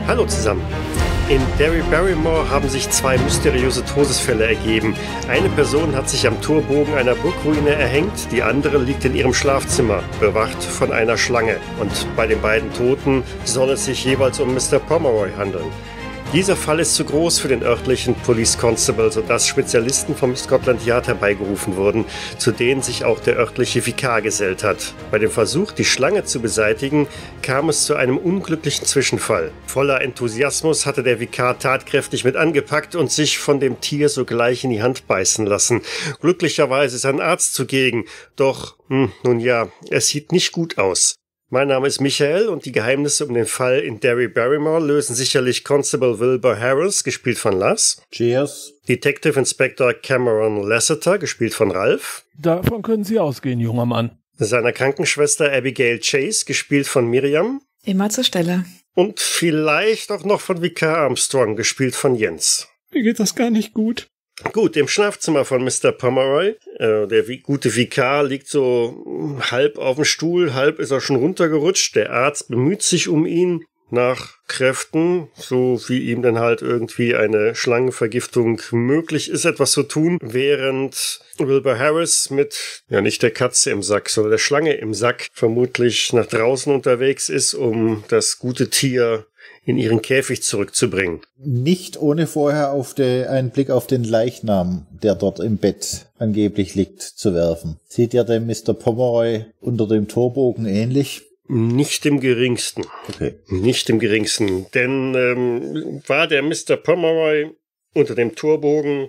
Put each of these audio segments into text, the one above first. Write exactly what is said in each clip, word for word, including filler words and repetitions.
Hallo zusammen. In Derry Barrymore haben sich zwei mysteriöse Todesfälle ergeben. Eine Person hat sich am Torbogen einer Burgruine erhängt, die andere liegt in ihrem Schlafzimmer, bewacht von einer Schlange. Und bei den beiden Toten soll es sich jeweils um Mister Pomeroy handeln. Dieser Fall ist zu groß für den örtlichen Police Constable, sodass Spezialisten vom Scotland Yard herbeigerufen wurden, zu denen sich auch der örtliche Vikar gesellt hat. Bei dem Versuch, die Schlange zu beseitigen, kam es zu einem unglücklichen Zwischenfall. Voller Enthusiasmus hatte der Vikar tatkräftig mit angepackt und sich von dem Tier sogleich in die Hand beißen lassen. Glücklicherweise ist ein Arzt zugegen, doch, hm, nun ja, es sieht nicht gut aus. Mein Name ist Michael und die Geheimnisse um den Fall in Derry Barrymore lösen sicherlich Constable Wilbur Harris, gespielt von Lars. Cheers. Detective Inspector Cameron Lasseter, gespielt von Ralph. Davon können Sie ausgehen, junger Mann. Seiner Krankenschwester Abigail Chase, gespielt von Miriam. Immer zur Stelle. Und vielleicht auch noch von Vikar Armstrong, gespielt von Jens. Mir geht das gar nicht gut. Gut, im Schlafzimmer von Mister Pomeroy, äh, der vi- gute Vikar liegt so halb auf dem Stuhl, halb ist er schon runtergerutscht. Der Arzt bemüht sich um ihn nach Kräften, so wie ihm dann halt irgendwie eine Schlangenvergiftung möglich ist, etwas zu tun, während Wilbur Harris mit, ja nicht der Katze im Sack, sondern der Schlange im Sack vermutlich nach draußen unterwegs ist, um das gute Tier in ihren Käfig zurückzubringen. Nicht ohne vorher auf de, einen Blick auf den Leichnam, der dort im Bett angeblich liegt, zu werfen. Sieht ja der Mister Pomeroy unter dem Torbogen ähnlich? Nicht im geringsten. Okay. Nicht im geringsten. Denn ähm, war der Mister Pomeroy unter dem Torbogen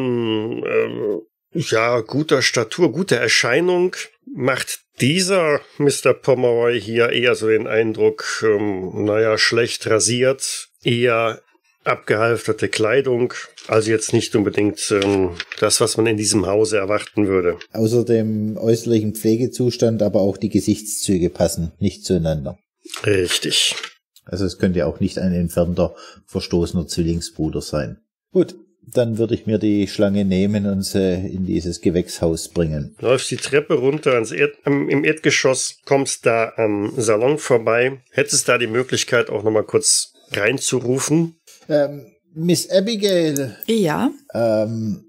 von ähm, ja guter Statur, guter Erscheinung, macht dieser Mister Pomeroy hier eher so den Eindruck, ähm, naja, schlecht rasiert, eher abgehalfterte Kleidung, also jetzt nicht unbedingt ähm, das, was man in diesem Hause erwarten würde. Außer dem äußerlichen Pflegezustand, aber auch die Gesichtszüge passen nicht zueinander. Richtig. Also es könnte ja auch nicht ein entfernter, verstoßener Zwillingsbruder sein. Gut. Dann würde ich mir die Schlange nehmen und sie in dieses Gewächshaus bringen. Läufst die Treppe runter ans Erd, ähm, im Erdgeschoss, kommst da am Salon vorbei. Hättest da die Möglichkeit, auch nochmal kurz reinzurufen? Ähm, Miss Abigail. Ja? Ähm,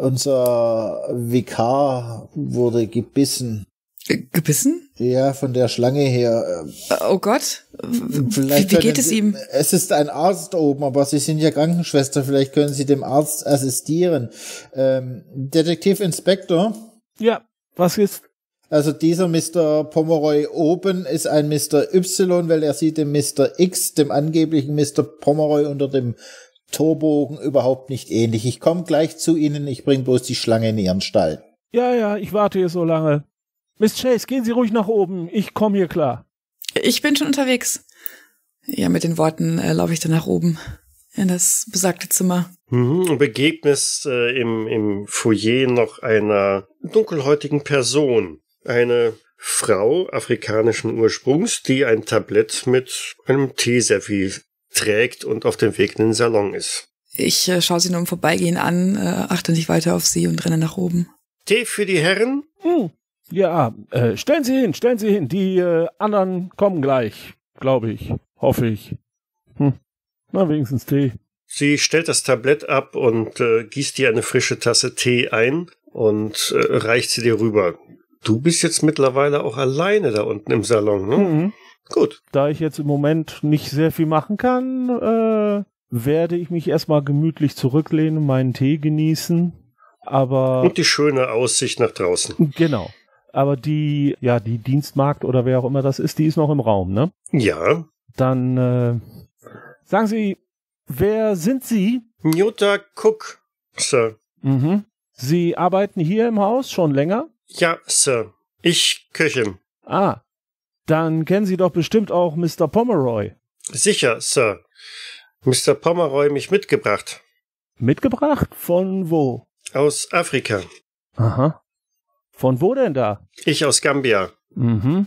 unser Vikar wurde gebissen. G- gebissen? Ja, von der Schlange her. Äh, Oh Gott. Vielleicht Wie, wie geht können es Sie, ihm? Es ist ein Arzt oben, aber Sie sind ja Krankenschwester. Vielleicht können Sie dem Arzt assistieren. Ähm, Detektiv Inspektor. Ja, was ist? Also dieser Mister Pomeroy oben ist ein Mister Y, weil er sieht dem Mister X, dem angeblichen Mister Pomeroy unter dem Torbogen, überhaupt nicht ähnlich. Ich komme gleich zu Ihnen, ich bringe bloß die Schlange in Ihren Stall. Ja, ja, ich warte hier so lange. Miss Chase, gehen Sie ruhig nach oben. Ich komme hier klar. Ich bin schon unterwegs. Ja, mit den Worten äh, laufe ich dann nach oben in das besagte Zimmer. Mhm, und begegnest äh, im, im Foyer noch einer dunkelhäutigen Person. Eine Frau afrikanischen Ursprungs, die ein Tablett mit einem Teeservice trägt und auf dem Weg in den Salon ist. Ich äh, schaue sie nur im Vorbeigehen an, äh, achte nicht weiter auf sie und renne nach oben. Tee für die Herren? Hm. Ja, äh, stellen Sie hin, stellen Sie hin. Die äh, anderen kommen gleich, glaube ich. Hoffe ich. Hm. Na, wenigstens Tee. Sie stellt das Tablett ab und äh, gießt dir eine frische Tasse Tee ein und äh, reicht sie dir rüber. Du bist jetzt mittlerweile auch alleine da unten im Salon, ne? Mhm. Gut. Da ich jetzt im Moment nicht sehr viel machen kann, äh, werde ich mich erstmal gemütlich zurücklehnen, meinen Tee genießen. Aber Und die schöne Aussicht nach draußen. genau. Aber die, ja, die Dienstmagd oder wer auch immer das ist, die ist noch im Raum, ne? Ja. Dann äh, sagen Sie, wer sind Sie? Jutta Cook, Sir. Mhm. Sie arbeiten hier im Haus schon länger? Ja, Sir. Ich Köchin. Ah, dann kennen Sie doch bestimmt auch Mister Pomeroy. Sicher, Sir. Mister Pomeroy mich mitgebracht. Mitgebracht? Von wo? Aus Afrika. Aha. Von wo denn da? Ich aus Gambia. Mhm.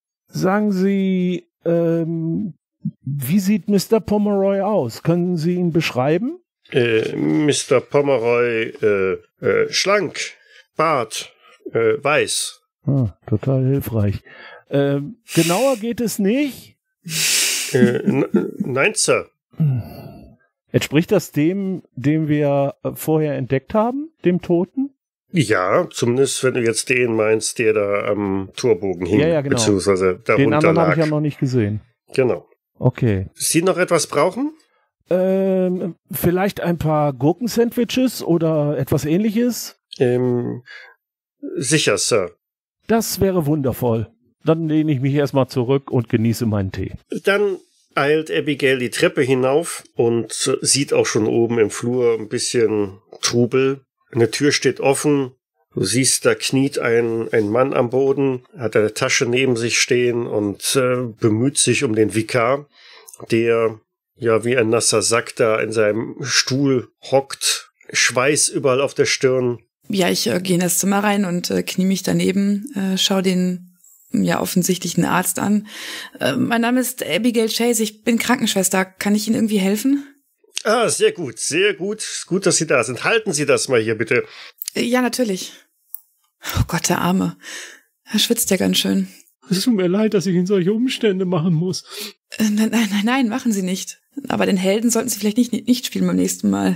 Sagen Sie, ähm, wie sieht Mister Pomeroy aus? Können Sie ihn beschreiben? Äh, Mister Pomeroy, äh, äh, schlank, Bart, äh, weiß. Ah, total hilfreich. Ähm, genauer geht es nicht? Äh, n- nein, Sir. Entspricht das dem, den wir vorher entdeckt haben, dem Toten? Ja, zumindest wenn du jetzt den meinst, der da am Torbogen hing, ja, ja, genau. beziehungsweise darunter den anderen lag. habe ich ja noch nicht gesehen. Genau. Okay. Sie noch etwas brauchen? Ähm, vielleicht ein paar Gurkensandwiches oder etwas Ähnliches? Ähm, sicher, Sir. Das wäre wundervoll. Dann lehne ich mich erstmal zurück und genieße meinen Tee. Dann eilt Abigail die Treppe hinauf und sieht auch schon oben im Flur ein bisschen Trubel. Eine Tür steht offen. Du siehst, da kniet ein, ein Mann am Boden, hat eine Tasche neben sich stehen und äh, bemüht sich um den Vikar, der ja wie ein nasser Sack da in seinem Stuhl hockt, Schweiß überall auf der Stirn. Ja, ich äh, gehe in das Zimmer rein und äh, knie mich daneben, äh, schau den ja offensichtlichen Arzt an. Äh, mein Name ist Abigail Chase, ich bin Krankenschwester. Kann ich Ihnen irgendwie helfen? Ah, sehr gut, sehr gut. Gut, dass Sie da sind. Halten Sie das mal hier, bitte. Äh, ja, natürlich. Oh Gott, der Arme. Er schwitzt ja ganz schön. Es tut mir leid, dass ich in solche Umstände machen muss. Äh, nein, nein, nein, nein, machen Sie nicht. Aber den Helden sollten Sie vielleicht nicht, nicht spielen beim nächsten Mal.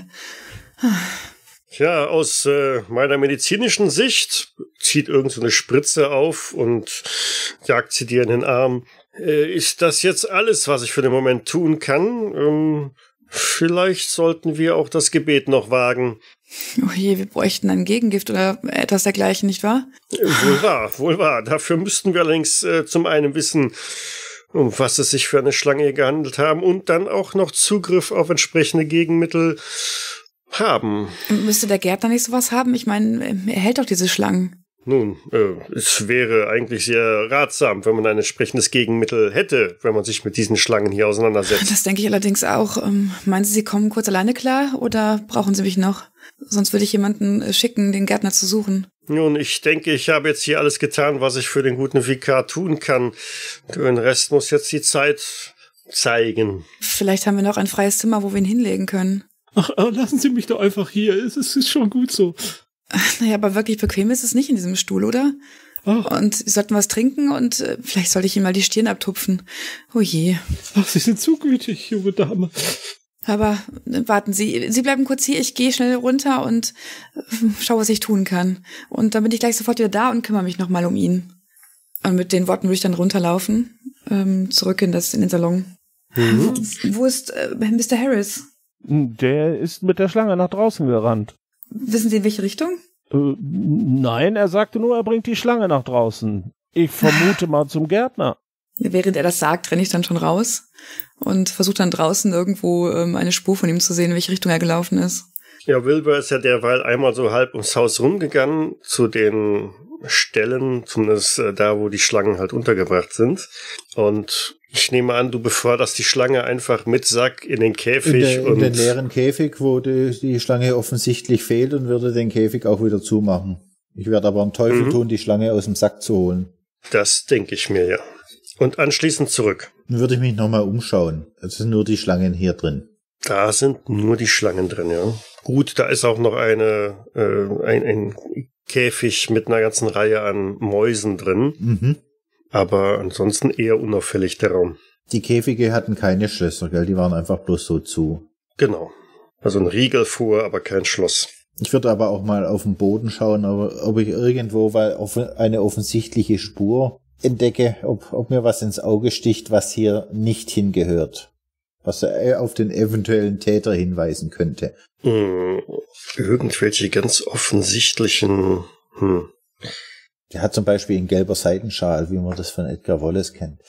Ja, aus äh, meiner medizinischen Sicht zieht irgend so eine Spritze auf und jagt sie dir in den Arm. Äh, ist das jetzt alles, was ich für den Moment tun kann? Ähm, vielleicht sollten wir auch das Gebet noch wagen. Oh je, wir bräuchten ein Gegengift oder etwas dergleichen, nicht wahr? Äh, wohl wahr, wohl wahr. Dafür müssten wir allerdings äh, zum einen wissen, um was es sich für eine Schlange hier gehandelt haben und dann auch noch Zugriff auf entsprechende Gegenmittel haben. Müsste der Gärtner nicht sowas haben? Ich meine, er hält doch diese Schlangen. Nun, äh, es wäre eigentlich sehr ratsam, wenn man ein entsprechendes Gegenmittel hätte, wenn man sich mit diesen Schlangen hier auseinandersetzt. Das denke ich allerdings auch. Ähm, meinen Sie, Sie kommen kurz alleine klar oder brauchen Sie mich noch? Sonst würde ich jemanden schicken, den Gärtner zu suchen. Nun, ich denke, ich habe jetzt hier alles getan, was ich für den guten Vikar tun kann. Den Rest muss jetzt die Zeit zeigen. Vielleicht haben wir noch ein freies Zimmer, wo wir ihn hinlegen können. Ach, lassen Sie mich doch einfach hier. Es ist, ist schon gut so. Naja, aber wirklich bequem ist es nicht in diesem Stuhl, oder? Ach. Und Sie sollten was trinken und äh, vielleicht sollte ich ihm mal die Stirn abtupfen. Oh je. Ach, Sie sind zu gütig, junge Dame. Aber äh, warten Sie, Sie bleiben kurz hier, ich gehe schnell runter und äh, schaue, was ich tun kann. Und dann bin ich gleich sofort wieder da und kümmere mich nochmal um ihn. Und mit den Worten würde ich dann runterlaufen, ähm, zurück in, das, in den Salon. Mhm. Wo, wo ist äh, Mister Harris? Der ist mit der Schlange nach draußen gerannt. Wissen Sie, in welche Richtung? Äh, nein, er sagte nur, er bringt die Schlange nach draußen. Ich vermute mal zum Gärtner. Während er das sagt, renne ich dann schon raus und versuche dann draußen irgendwo ähm, eine Spur von ihm zu sehen, in welche Richtung er gelaufen ist. Ja, Wilbur ist ja derweil einmal so halb ums Haus rumgegangen, zu den Stellen, zumindest äh, da, wo die Schlangen halt untergebracht sind. Und ich nehme an, du beförderst die Schlange einfach mit Sack in den Käfig. In, der, und in den leeren Käfig, wo die, die Schlange offensichtlich fehlt, und würde den Käfig auch wieder zumachen. Ich werde aber einen Teufel mhm. tun, die Schlange aus dem Sack zu holen. Das denke ich mir, ja. Und anschließend zurück. Dann würde ich mich nochmal umschauen. Es sind nur die Schlangen hier drin. Da sind nur die Schlangen drin, ja. Gut, da ist auch noch eine äh, ein, ein Käfig mit einer ganzen Reihe an Mäusen drin. Mhm. Aber ansonsten eher unauffällig der Raum. Die Käfige hatten keine Schlösser, gell? Die waren einfach bloß so zu. Genau. Also ein Riegel vor, aber kein Schloss. Ich würde aber auch mal auf den Boden schauen, aber ob ich irgendwo weil eine offensichtliche Spur entdecke, ob, ob mir was ins Auge sticht, was hier nicht hingehört. Was auf den eventuellen Täter hinweisen könnte. Hm, irgendwelche ganz offensichtlichen... Hm. Der hat zum Beispiel einen gelber Seidenschal, wie man das von Edgar Wallace kennt.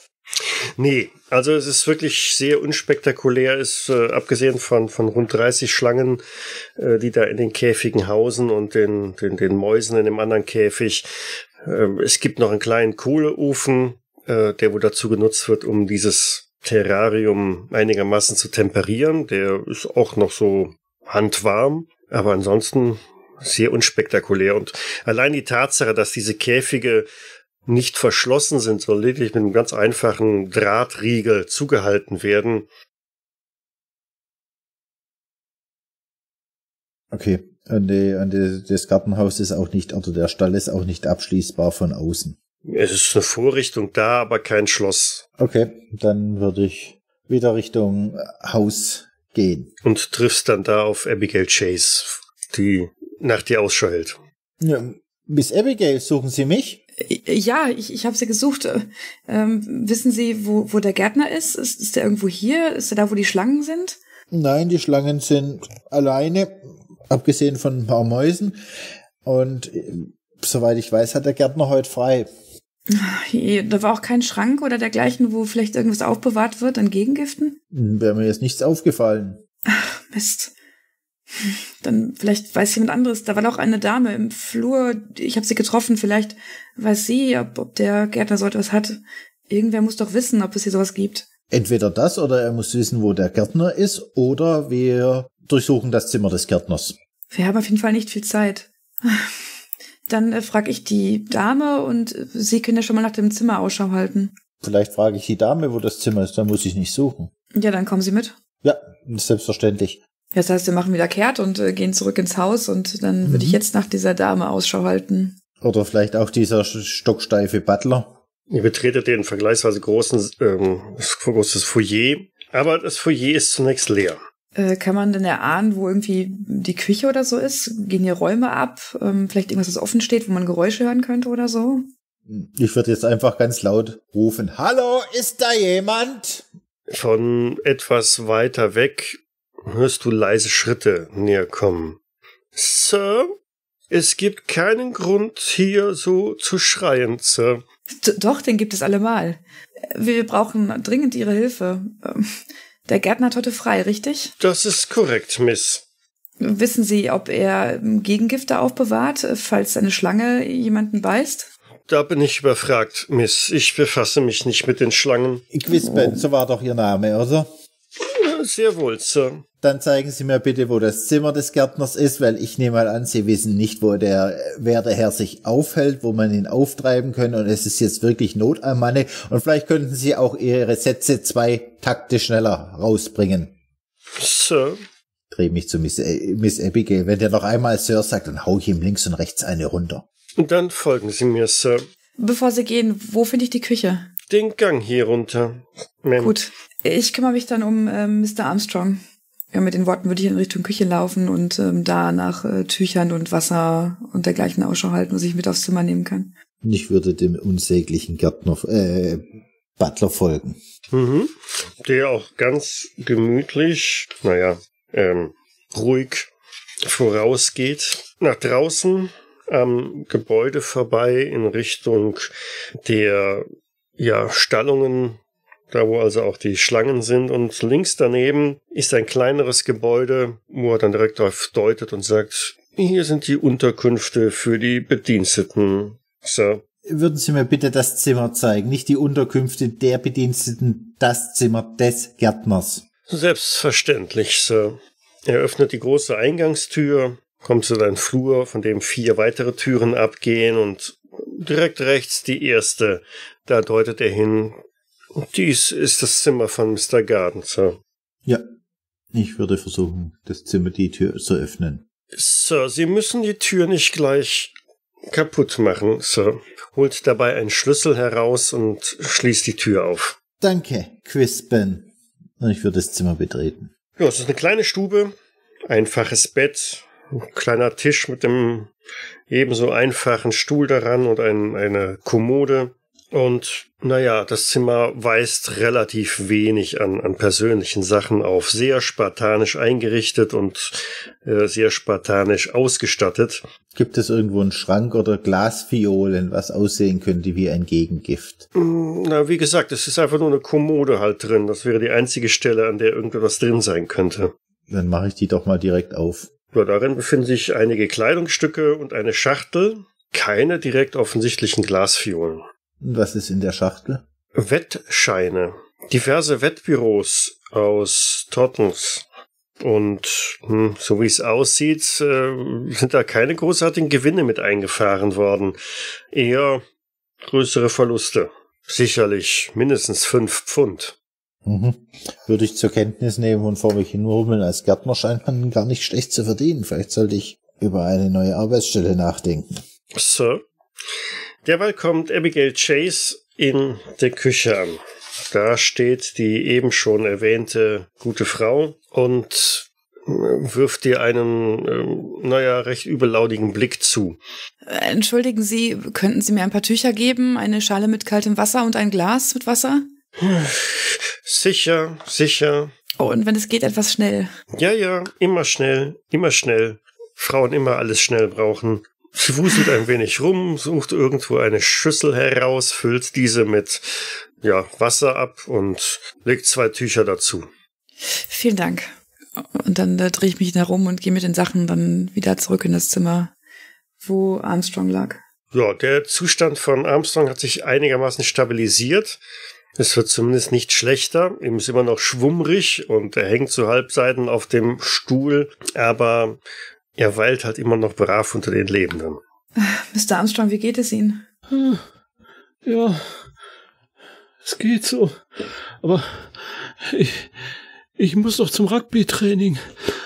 Nee, also es ist wirklich sehr unspektakulär, ist äh, abgesehen von von rund dreißig Schlangen, äh, die da in den Käfigen hausen und den den den Mäusen in dem anderen Käfig. Äh, es gibt noch einen kleinen Kohleofen, äh, der wohl dazu genutzt wird, um dieses Terrarium einigermaßen zu temperieren. Der ist auch noch so handwarm, aber ansonsten sehr unspektakulär. Und allein die Tatsache, dass diese Käfige nicht verschlossen sind, sondern lediglich mit einem ganz einfachen Drahtriegel zugehalten werden. Okay, und, die, und die, das Gartenhaus ist auch nicht, oder der Stall ist auch nicht abschließbar von außen. Es ist eine Vorrichtung da, aber kein Schloss. Okay, dann würde ich wieder Richtung Haus gehen. Und triffst dann da auf Abigail Chase, die nach dir Ausschau hält. Ja, Miss Abigail, suchen Sie mich? Ja, ich, ich habe Sie gesucht. Ähm, wissen Sie, wo, wo der Gärtner ist? ist? Ist der irgendwo hier? Ist er da, wo die Schlangen sind? Nein, die Schlangen sind alleine, abgesehen von ein paar Mäusen. Und äh, soweit ich weiß, hat der Gärtner heute frei. Da war auch kein Schrank oder dergleichen, wo vielleicht irgendwas aufbewahrt wird an Gegengiften? Wäre mir jetzt nichts aufgefallen. Ach, Mist. Dann vielleicht weiß jemand anderes. Da war doch eine Dame im Flur. Ich habe sie getroffen. Vielleicht weiß sie, ob, ob der Gärtner so etwas hat. Irgendwer muss doch wissen, ob es hier sowas gibt. Entweder das oder er muss wissen, wo der Gärtner ist, oder wir durchsuchen das Zimmer des Gärtners. Wir haben auf jeden Fall nicht viel Zeit. Dann äh, frage ich die Dame und Sie können ja schon mal nach dem Zimmer Ausschau halten. Vielleicht frage ich die Dame, wo das Zimmer ist, dann muss ich nicht suchen. Ja, dann kommen Sie mit. Ja, selbstverständlich. Das heißt, wir machen wieder kehrt und äh, gehen zurück ins Haus und dann mhm. würde ich jetzt nach dieser Dame Ausschau halten. Oder vielleicht auch dieser stocksteife Butler. Ihr betretet den vergleichsweise großen, ähm, großes Foyer, aber das Foyer ist zunächst leer. Äh, kann man denn erahnen, wo irgendwie die Küche oder so ist? Gehen hier Räume ab? Ähm, vielleicht irgendwas, das offen steht, wo man Geräusche hören könnte oder so? Ich würde jetzt einfach ganz laut rufen. Hallo, ist da jemand? Von etwas weiter weg hörst du leise Schritte näher kommen. Sir, es gibt keinen Grund, hier so zu schreien, Sir. D- doch, den gibt es allemal. Wir brauchen dringend Ihre Hilfe. Ähm, Der Gärtner hat heute frei, richtig? Das ist korrekt, Miss. Wissen Sie, ob er Gegengifte aufbewahrt, falls eine Schlange jemanden beißt? Da bin ich überfragt, Miss. Ich befasse mich nicht mit den Schlangen. Quispen, so war doch Ihr Name, oder? Ja, sehr wohl, Sir. Dann zeigen Sie mir bitte, wo das Zimmer des Gärtners ist, weil ich nehme mal an, Sie wissen nicht, wo der werte Herr sich aufhält, wo man ihn auftreiben kann, und es ist jetzt wirklich Not am Manne, und vielleicht könnten Sie auch Ihre Sätze zwei Takte schneller rausbringen. Sir? Dreh mich zu Miss, äh, Miss Abigail. Wenn der noch einmal Sir sagt, dann hau ich ihm links und rechts eine runter. Dann folgen Sie mir, Sir. Bevor Sie gehen, wo finde ich die Küche? Den Gang hier runter. Ma'am. Gut, ich kümmere mich dann um ähm, Mister Armstrong. Ja, mit den Worten würde ich in Richtung Küche laufen und ähm, da nach äh, Tüchern und Wasser und dergleichen Ausschau halten, was ich mit aufs Zimmer nehmen kann. Ich würde dem unsäglichen Gärtner, äh, Butler folgen. Mhm. Der auch ganz gemütlich, naja, ähm, ruhig vorausgeht. Nach draußen am Gebäude vorbei in Richtung der, ja, Stallungen, da wo also auch die Schlangen sind, und links daneben ist ein kleineres Gebäude, wo er dann direkt darauf deutet und sagt, hier sind die Unterkünfte für die Bediensteten, Sir. Würden Sie mir bitte das Zimmer zeigen, nicht die Unterkünfte der Bediensteten, das Zimmer des Gärtners. Selbstverständlich, Sir. Er öffnet die große Eingangstür, kommt zu einem Flur, von dem vier weitere Türen abgehen, und direkt rechts die erste, da deutet er hin. Dies ist das Zimmer von Mister Garden, Sir. Ja, ich würde versuchen, das Zimmer, die Tür zu öffnen. Sir, Sie müssen die Tür nicht gleich kaputt machen, Sir. Holt dabei einen Schlüssel heraus und schließt die Tür auf. Danke, Quispen. Und ich würde das Zimmer betreten. Ja, es ist eine kleine Stube, einfaches Bett, ein kleiner Tisch mit dem ebenso einfachen Stuhl daran und ein, eine Kommode. Und naja, das Zimmer weist relativ wenig an, an persönlichen Sachen auf. Sehr spartanisch eingerichtet und äh, sehr spartanisch ausgestattet. Gibt es irgendwo einen Schrank oder Glasfiolen, was aussehen könnte wie ein Gegengift? Na, wie gesagt, es ist einfach nur eine Kommode halt drin. Das wäre die einzige Stelle, an der irgendwas drin sein könnte. Dann mache ich die doch mal direkt auf. Ja, darin befinden sich einige Kleidungsstücke und eine Schachtel. Keine direkt offensichtlichen Glasfiolen. Und was ist in der Schachtel? Wettscheine. Diverse Wettbüros aus Tottens. Und hm, so wie es aussieht, äh, sind da keine großartigen Gewinne mit eingefahren worden. Eher größere Verluste. Sicherlich mindestens fünf Pfund. Mhm. Würde ich zur Kenntnis nehmen und vor mich hinmurmeln. Als Gärtner scheint man gar nicht schlecht zu verdienen. Vielleicht sollte ich über eine neue Arbeitsstelle nachdenken. Sir? Derweil kommt Abigail Chase in der Küche an. Da steht die eben schon erwähnte gute Frau und wirft dir einen, äh, naja, recht übellautigen Blick zu. Entschuldigen Sie, könnten Sie mir ein paar Tücher geben, eine Schale mit kaltem Wasser und ein Glas mit Wasser? Sicher, sicher. Oh, und wenn es geht, etwas schnell. Ja, ja, immer schnell, immer schnell. Frauen immer alles schnell brauchen. Sie wuselt ein wenig rum, sucht irgendwo eine Schüssel heraus, füllt diese mit, ja, Wasser ab und legt zwei Tücher dazu. Vielen Dank. Und dann da drehe ich mich herum und gehe mit den Sachen dann wieder zurück in das Zimmer, wo Armstrong lag. Ja, der Zustand von Armstrong hat sich einigermaßen stabilisiert. Es wird zumindest nicht schlechter. Ihm ist immer noch schwummrig und er hängt zu Halbseiten auf dem Stuhl, aber er weilt halt immer noch brav unter den Lebenden. Mister Armstrong, wie geht es Ihnen? Ja, es geht so. Aber ich, ich muss doch zum Rugby-Training.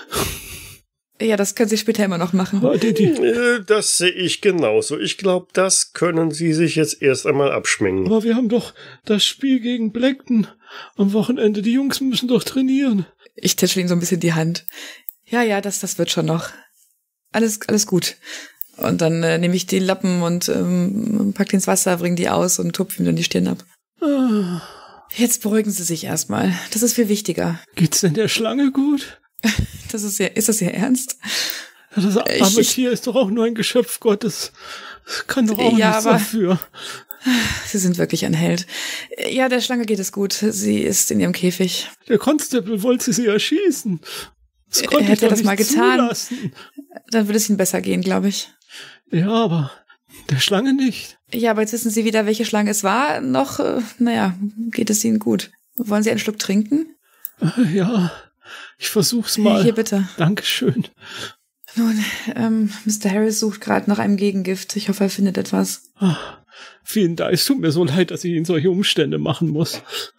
Ja, das können Sie später immer noch machen. Die, die, das sehe ich genauso. Ich glaube, das können Sie sich jetzt erst einmal abschminken. Aber wir haben doch das Spiel gegen Blackton am Wochenende. Die Jungs müssen doch trainieren. Ich tätschel ihm so ein bisschen die Hand. Ja, ja, das, das wird schon noch. Alles, alles gut. Und dann äh, nehme ich die Lappen und ähm, pack die ins Wasser, bring die aus und tupfe ihm dann die Stirn ab. Ah. Jetzt beruhigen Sie sich erstmal. Das ist viel wichtiger. Geht's denn der Schlange gut? Das ist ja, ist das Ihr Ernst? Das arme ich, Tier ist doch auch nur ein Geschöpf Gottes. Das kann doch auch ja, nichts aber dafür. Sie sind wirklich ein Held. Ja, der Schlange geht es gut. Sie ist in ihrem Käfig. Der Constable wollte sie erschießen. Das konnte Hätte ich er das mal getan, zulassen. Dann würde es Ihnen besser gehen, glaube ich. Ja, aber der Schlange nicht. Ja, aber jetzt wissen Sie wieder, welche Schlange es war. Noch, äh, naja, geht es Ihnen gut. Wollen Sie einen Schluck trinken? Ja, ich versuch's mal. Hier, bitte. Dankeschön. Nun, ähm, Mister Harris sucht gerade nach einem Gegengift. Ich hoffe, er findet etwas. Ach, vielen Dank. Es tut mir so leid, dass ich Ihnen solche Umstände machen muss.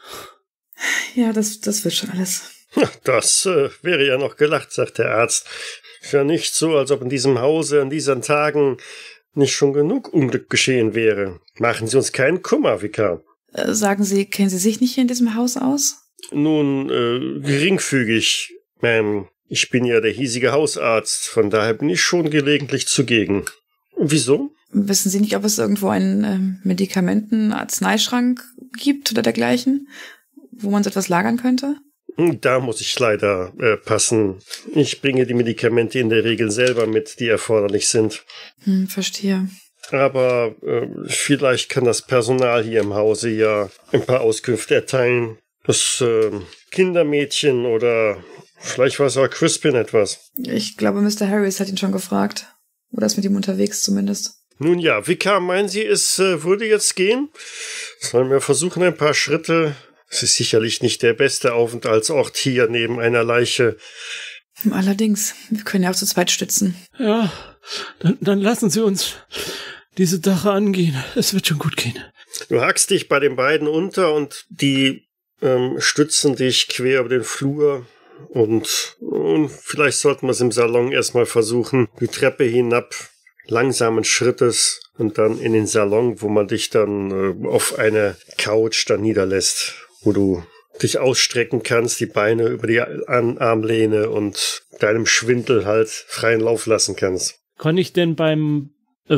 Ja, das, das wird schon alles. Das äh, wäre ja noch gelacht, sagt der Arzt. Ist ja nicht so, als ob in diesem Hause an diesen Tagen nicht schon genug Unglück geschehen wäre. Machen Sie uns keinen Kummer, Vikar. Äh, sagen Sie, kennen Sie sich nicht hier in diesem Haus aus? Nun, äh, geringfügig, Ma'am. Ich bin ja der hiesige Hausarzt, von daher bin ich schon gelegentlich zugegen. Wieso? Wissen Sie nicht, ob es irgendwo einen äh, Medikamenten-Arzneischrank gibt oder dergleichen, wo man so etwas lagern könnte? Da muss ich leider äh, passen. Ich bringe die Medikamente in der Regel selber mit, die erforderlich sind. Hm, verstehe. Aber äh, vielleicht kann das Personal hier im Hause ja ein paar Auskünfte erteilen. Das äh, Kindermädchen oder vielleicht weiß auch Crispin etwas. Ich glaube, Mister Harris hat ihn schon gefragt. Oder ist mit ihm unterwegs zumindest. Nun ja, Vikar, meinen Sie, es äh, würde jetzt gehen? Sollen wir versuchen, ein paar Schritte... Es ist sicherlich nicht der beste Aufenthaltsort hier neben einer Leiche. Allerdings, wir können ja auch zu zweit stützen. Ja, dann, dann lassen Sie uns diese Sache angehen. Es wird schon gut gehen. Du hackst dich bei den beiden unter und die ähm, stützen dich quer über den Flur. Und, und vielleicht sollten wir es im Salon erstmal versuchen. Die Treppe hinab, langsamen Schrittes und dann in den Salon, wo man dich dann äh, auf eine Couch dann niederlässt. Wo du dich ausstrecken kannst, die Beine über die Armlehne und deinem Schwindel halt freien Lauf lassen kannst. Kann ich denn beim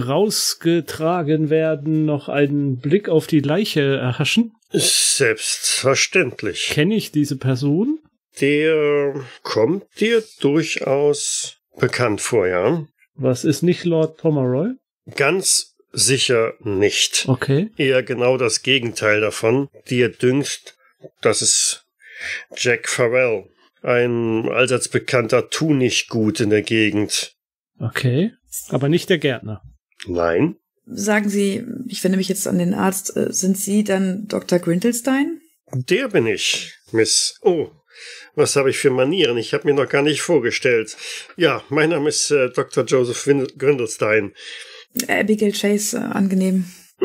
rausgetragen werden noch einen Blick auf die Leiche erhaschen? Selbstverständlich. Kenne ich diese Person? Der kommt dir durchaus bekannt vor, ja? Was ist nicht Lord Pomeroy? Ganz sicher nicht. Okay. Eher genau das Gegenteil davon. Dir dünkt, das ist Jack Farrell, ein allseits bekannter Tunichtgut in der Gegend. Okay, aber nicht der Gärtner. Nein. Sagen Sie, ich wende mich jetzt an den Arzt, sind Sie dann Doktor Grindelstein? Der bin ich, Miss. Oh, was habe ich für Manieren? Ich habe mir noch gar nicht vorgestellt. Ja, mein Name ist äh, Doktor Joseph Grindelstein. Abigail Chase, äh, angenehm.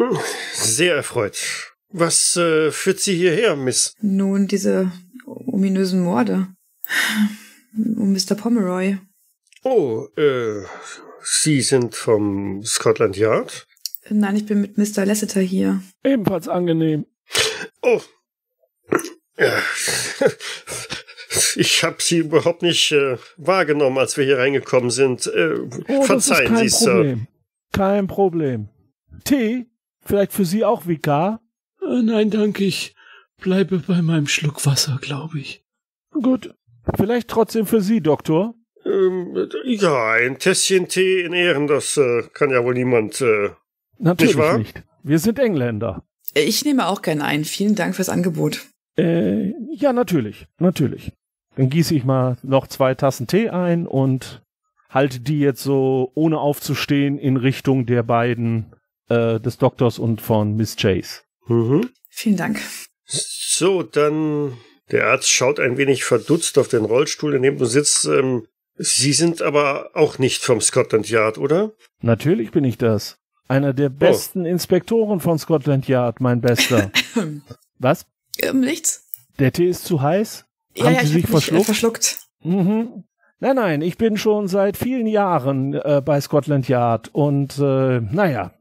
Sehr erfreut. Was äh, führt Sie hierher, Miss? Nun, diese ominösen Morde. Um Mister Pomeroy. Oh, äh, Sie sind vom Scotland Yard? Nein, ich bin mit Mister Lasseter hier. Ebenfalls angenehm. Oh, Ja. Ich habe Sie überhaupt nicht äh, wahrgenommen, als wir hier reingekommen sind. Äh, oh, verzeihen Sie, Sir. Kein Problem. Tee? Vielleicht für Sie auch Vikar? Äh, nein, danke. Ich bleibe bei meinem Schluck Wasser, glaube ich. Gut. Vielleicht trotzdem für Sie, Doktor? Ähm, ja, ein Tässchen Tee in Ehren, das äh, kann ja wohl niemand. Äh, Natürlich nicht wahr? nicht. Wir sind Engländer. Ich nehme auch gerne ein. Vielen Dank fürs Angebot. Äh, ja, natürlich. Natürlich. Dann gieße ich mal noch zwei Tassen Tee ein und halte die jetzt so, ohne aufzustehen, in Richtung der beiden, äh, des Doktors und von Miss Chase. Mhm. Vielen Dank. So, dann, der Arzt schaut ein wenig verdutzt auf den Rollstuhl, in dem du sitzt. Ähm, Sie sind aber auch nicht vom Scotland Yard, oder? Natürlich bin ich das. Einer der besten oh. Inspektoren von Scotland Yard, mein Bester. Was? Ähm, nichts. Der Tee ist zu heiß? Ja, Haben ja, Sie ich sich hab verschluckt? Mich, äh, verschluckt. Mhm. Nein, nein, ich bin schon seit vielen Jahren äh, bei Scotland Yard und äh, naja,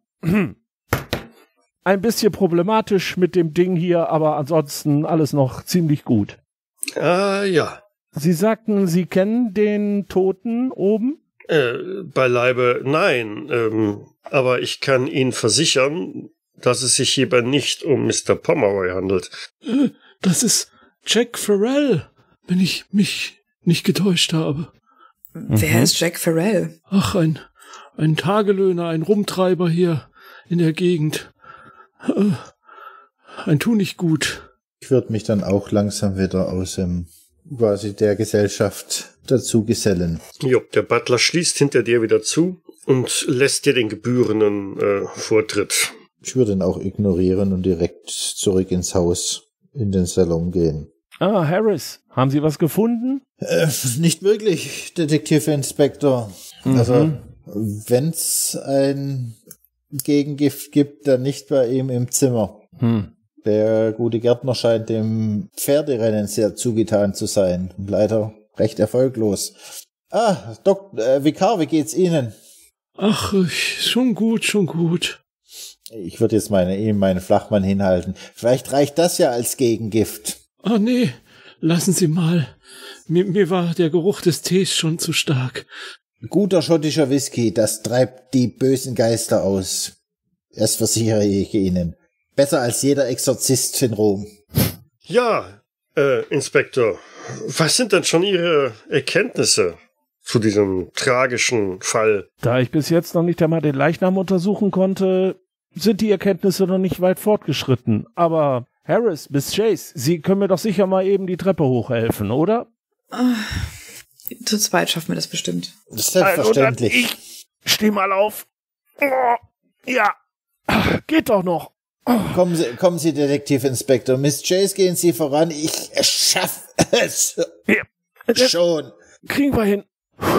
ein bisschen problematisch mit dem Ding hier, aber ansonsten alles noch ziemlich gut. Ah, ja. Sie sagten, Sie kennen den Toten oben? Äh, beileibe nein, ähm, aber ich kann Ihnen versichern, dass es sich hierbei nicht um Mister Pomeroy handelt. Äh, das ist Jack Farrell, wenn ich mich nicht getäuscht habe. Wer mhm. ist Jack Farrell? Ach, ein, ein Tagelöhner, ein Rumtreiber hier in der Gegend. Äh, ein Tunichtgut. Ich würde mich dann auch langsam wieder aus dem, quasi der Gesellschaft dazu gesellen. Jo, der Butler schließt hinter dir wieder zu und lässt dir den gebührenden äh, Vortritt. Ich würde ihn auch ignorieren und direkt zurück ins Haus, in den Salon gehen. Ah, Harris, haben Sie was gefunden? Äh, nicht wirklich, Detektivinspektor. Mhm. Also, wenn's ein Gegengift gibt, dann nicht bei ihm im Zimmer. Hm. Der gute Gärtner scheint dem Pferderennen sehr zugetan zu sein. Leider recht erfolglos. Ah, Doc, äh, Vikar, wie geht's Ihnen? Ach, schon gut, schon gut. Ich würde jetzt meine, ihm meinen Flachmann hinhalten. Vielleicht reicht das ja als Gegengift. Ah, nee, lassen Sie mal. Mir, mir war der Geruch des Tees schon zu stark. Guter schottischer Whisky, das treibt die bösen Geister aus. Das versichere ich Ihnen. Besser als jeder Exorzist in Rom. Ja, äh, Inspektor, was sind denn schon Ihre Erkenntnisse zu diesem tragischen Fall? Da ich bis jetzt noch nicht einmal den Leichnam untersuchen konnte, sind die Erkenntnisse noch nicht weit fortgeschritten. Aber Harris, Miss Chase, Sie können mir doch sicher mal eben die Treppe hochhelfen, oder? Zu zweit schaffen wir das bestimmt. Selbstverständlich. Also ich steh mal auf. Oh, ja, geht doch noch. Oh. Kommen Sie, kommen Sie, Detektivinspektor. Miss Chase, gehen Sie voran. Ich schaff es. Ja. Schon. Kriegen wir hin.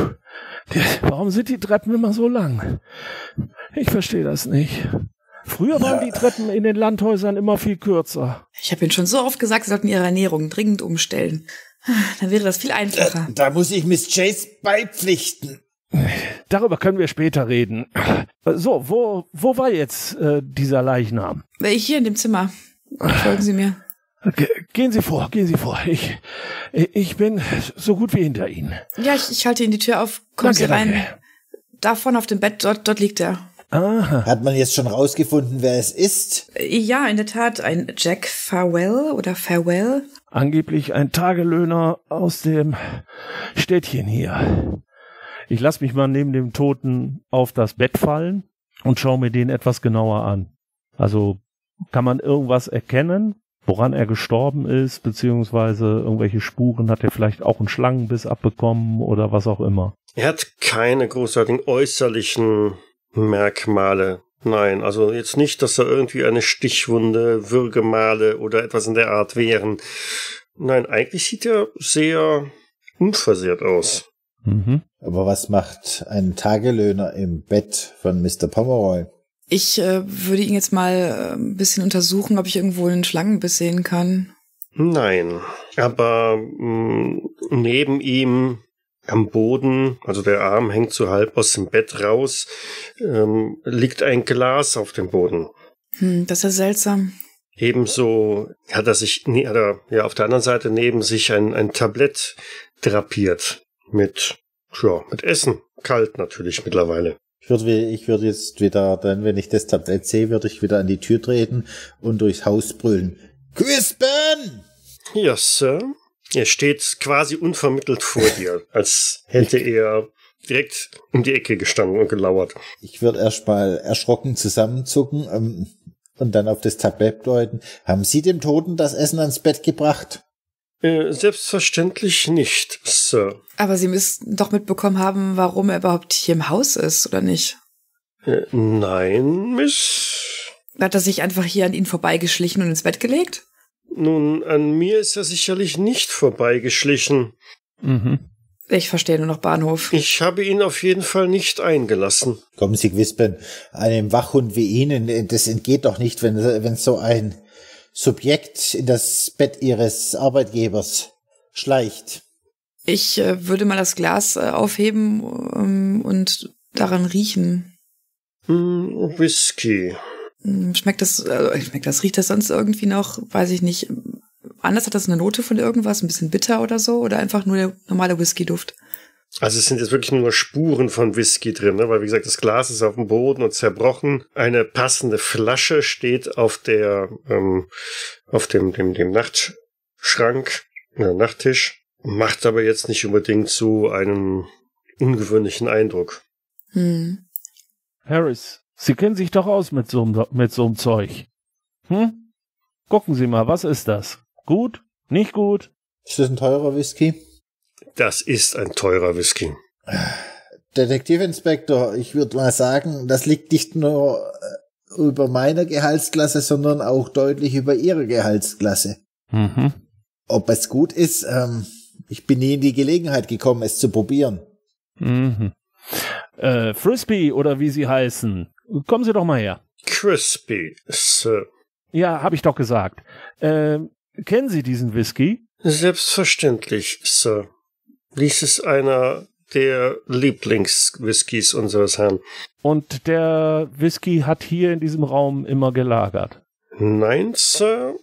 Warum sind die Treppen immer so lang? Ich verstehe das nicht. Früher waren ja. die Treppen in den Landhäusern immer viel kürzer. Ich habe Ihnen schon so oft gesagt, Sie sollten Ihre Ernährung dringend umstellen. Dann wäre das viel einfacher. Da, da muss ich Miss Chase beipflichten. Darüber können wir später reden. So, wo, wo war jetzt äh, dieser Leichnam? Hier in dem Zimmer. Folgen Sie mir. Ge- gehen Sie vor, gehen Sie vor. Ich, ich bin so gut wie hinter Ihnen. Ja, ich, ich halte Ihnen die Tür auf. Kommen Danke, Sie rein. danke. Da vorne auf dem Bett, dort, dort liegt er. Aha. Hat man jetzt schon rausgefunden, wer es ist? Ja, in der Tat, ein Jack Farwell oder Farwell. Angeblich ein Tagelöhner aus dem Städtchen hier. Ich lasse mich mal neben dem Toten auf das Bett fallen und schaue mir den etwas genauer an. Also kann man irgendwas erkennen, woran er gestorben ist, beziehungsweise irgendwelche Spuren, hat er vielleicht auch einen Schlangenbiss abbekommen oder was auch immer? Er hat keine großartigen äußerlichen Merkmale. Nein, also jetzt nicht, dass da irgendwie eine Stichwunde, Würgemale oder etwas in der Art wären. Nein, eigentlich sieht er sehr unversehrt aus. Mhm. Aber was macht ein Tagelöhner im Bett von Mister Pomeroy? Ich äh, würde ihn jetzt mal äh, ein bisschen untersuchen, ob ich irgendwo einen Schlangenbiss sehen kann. Nein, aber mh, neben ihm am Boden, also der Arm hängt so halb aus dem Bett raus, ähm, liegt ein Glas auf dem Boden. Hm, das ist ja seltsam. Ebenso hat er sich, hat er ja auf der anderen Seite neben sich ein, ein Tablett drapiert mit, ja, mit Essen. Kalt natürlich mittlerweile. Ich würde, ich würde jetzt wieder, dann, wenn ich das Tablett sehe, würde ich wieder an die Tür treten und durchs Haus brüllen. Quispen! Ja, Sir. Er steht quasi unvermittelt vor dir, als hätte er direkt um die Ecke gestanden und gelauert. Ich würde erstmal erschrocken zusammenzucken ähm, und dann auf das Tablett deuten. Haben Sie dem Toten das Essen ans Bett gebracht? Äh, selbstverständlich nicht, Sir. Aber Sie müssten doch mitbekommen haben, warum er überhaupt hier im Haus ist, oder nicht? Äh, nein, Miss. Hat er sich einfach hier an ihn vorbeigeschlichen und ins Bett gelegt? Nun, an mir ist er sicherlich nicht vorbeigeschlichen. Mhm. Ich verstehe nur noch Bahnhof. Ich habe ihn auf jeden Fall nicht eingelassen. Kommen Sie, Quispen, einem Wachhund wie Ihnen, das entgeht doch nicht, wenn, wenn so ein Subjekt in das Bett Ihres Arbeitgebers schleicht. Ich äh, würde mal das Glas äh, aufheben ähm, und daran riechen. Hm, Whisky. Schmeckt das, äh, schmeckt das, riecht das sonst irgendwie noch, weiß ich nicht, anders? Hat das eine Note von irgendwas, ein bisschen bitter oder so? Oder einfach nur der normale Whisky-Duft? Also es sind jetzt wirklich nur Spuren von Whisky drin, ne? Weil wie gesagt, das Glas ist auf dem Boden und zerbrochen. Eine passende Flasche steht auf der, ähm, auf dem, dem, dem Nachtschrank, äh, Nachttisch, macht aber jetzt nicht unbedingt so einen ungewöhnlichen Eindruck. Hm. Harris, Sie kennen sich doch aus mit so einem, mit so einem Zeug. Hm? Gucken Sie mal, was ist das? Gut? Nicht gut? Ist das ein teurer Whisky? Das ist ein teurer Whisky. Detektivinspektor, ich würde mal sagen, das liegt nicht nur über meine Gehaltsklasse, sondern auch deutlich über Ihre Gehaltsklasse. Mhm. Ob es gut ist, ähm, ich bin nie in die Gelegenheit gekommen, es zu probieren. Mhm. Äh, Frisbee oder wie Sie heißen. Kommen Sie doch mal her. Crispy, Sir. Ja, habe ich doch gesagt. Äh, kennen Sie diesen Whisky? Selbstverständlich, Sir. Dies ist einer der Lieblingswhiskys unseres Herrn. Und der Whisky hat hier in diesem Raum immer gelagert? Nein, Sir.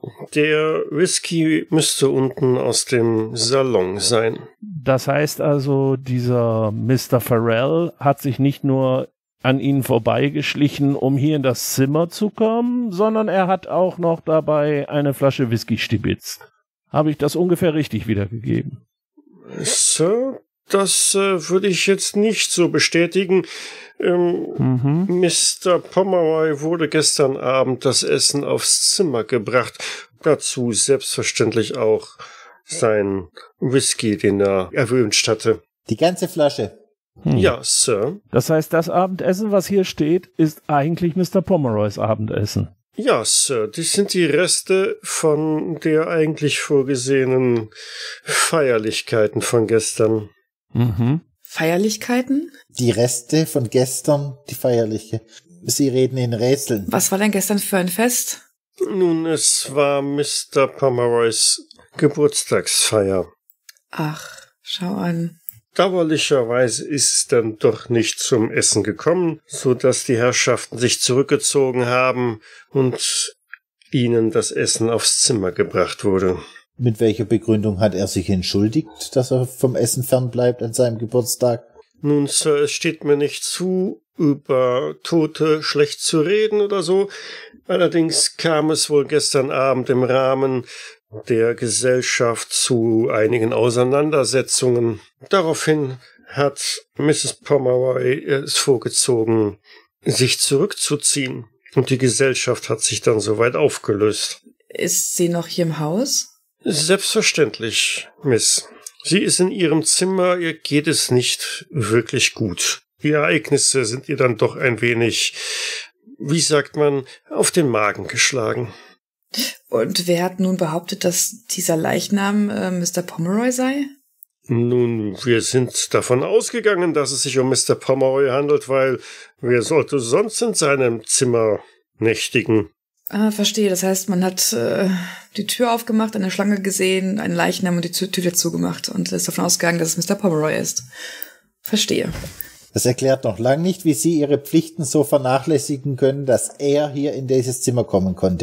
Der Whisky müsste unten aus dem Salon sein. Das heißt also, dieser Mister Farrell hat sich nicht nur an Ihnen vorbeigeschlichen, um hier in das Zimmer zu kommen, sondern er hat auch noch dabei eine Flasche Whisky stibitzt. Habe ich das ungefähr richtig wiedergegeben? Sir, das äh, würde ich jetzt nicht so bestätigen. Ähm, Mhm. Mister Pomeroy wurde gestern Abend das Essen aufs Zimmer gebracht. Dazu selbstverständlich auch sein Whisky, den er erwünscht hatte. Die ganze Flasche. Hm. Ja, Sir. Das heißt, das Abendessen, was hier steht, ist eigentlich Mister Pomeroys Abendessen. Ja, Sir, das sind die Reste von der eigentlich vorgesehenen Feierlichkeiten von gestern. Mhm. Feierlichkeiten? Die Reste von gestern, die feierliche. Sie reden in Rätseln. Was war denn gestern für ein Fest? Nun, es war Mister Pomeroys Geburtstagsfeier. Ach, schau an. Dauerlicherweise ist es dann doch nicht zum Essen gekommen, so dass die Herrschaften sich zurückgezogen haben und ihnen das Essen aufs Zimmer gebracht wurde. Mit welcher Begründung hat er sich entschuldigt, dass er vom Essen fernbleibt an seinem Geburtstag? Nun, Sir, es steht mir nicht zu, über Tote schlecht zu reden oder so. Allerdings kam es wohl gestern Abend im Rahmen der Gesellschaft zu einigen Auseinandersetzungen. Daraufhin hat Misses Pomeroy es vorgezogen, sich zurückzuziehen. Und die Gesellschaft hat sich dann soweit aufgelöst. Ist sie noch hier im Haus? Selbstverständlich, Miss. Sie ist in ihrem Zimmer, ihr geht es nicht wirklich gut. Die Ereignisse sind ihr dann doch ein wenig, wie sagt man, auf den Magen geschlagen. Und wer hat nun behauptet, dass dieser Leichnam äh, Mister Pomeroy sei? Nun, wir sind davon ausgegangen, dass es sich um Mister Pomeroy handelt, weil wer sollte sonst in seinem Zimmer nächtigen? Ah, verstehe. Das heißt, man hat äh, die Tür aufgemacht, eine Schlange gesehen, einen Leichnam und die Tür, Tür zugemacht und ist davon ausgegangen, dass es Mister Pomeroy ist. Verstehe. Das erklärt noch lang nicht, wie Sie Ihre Pflichten so vernachlässigen können, dass er hier in dieses Zimmer kommen konnte.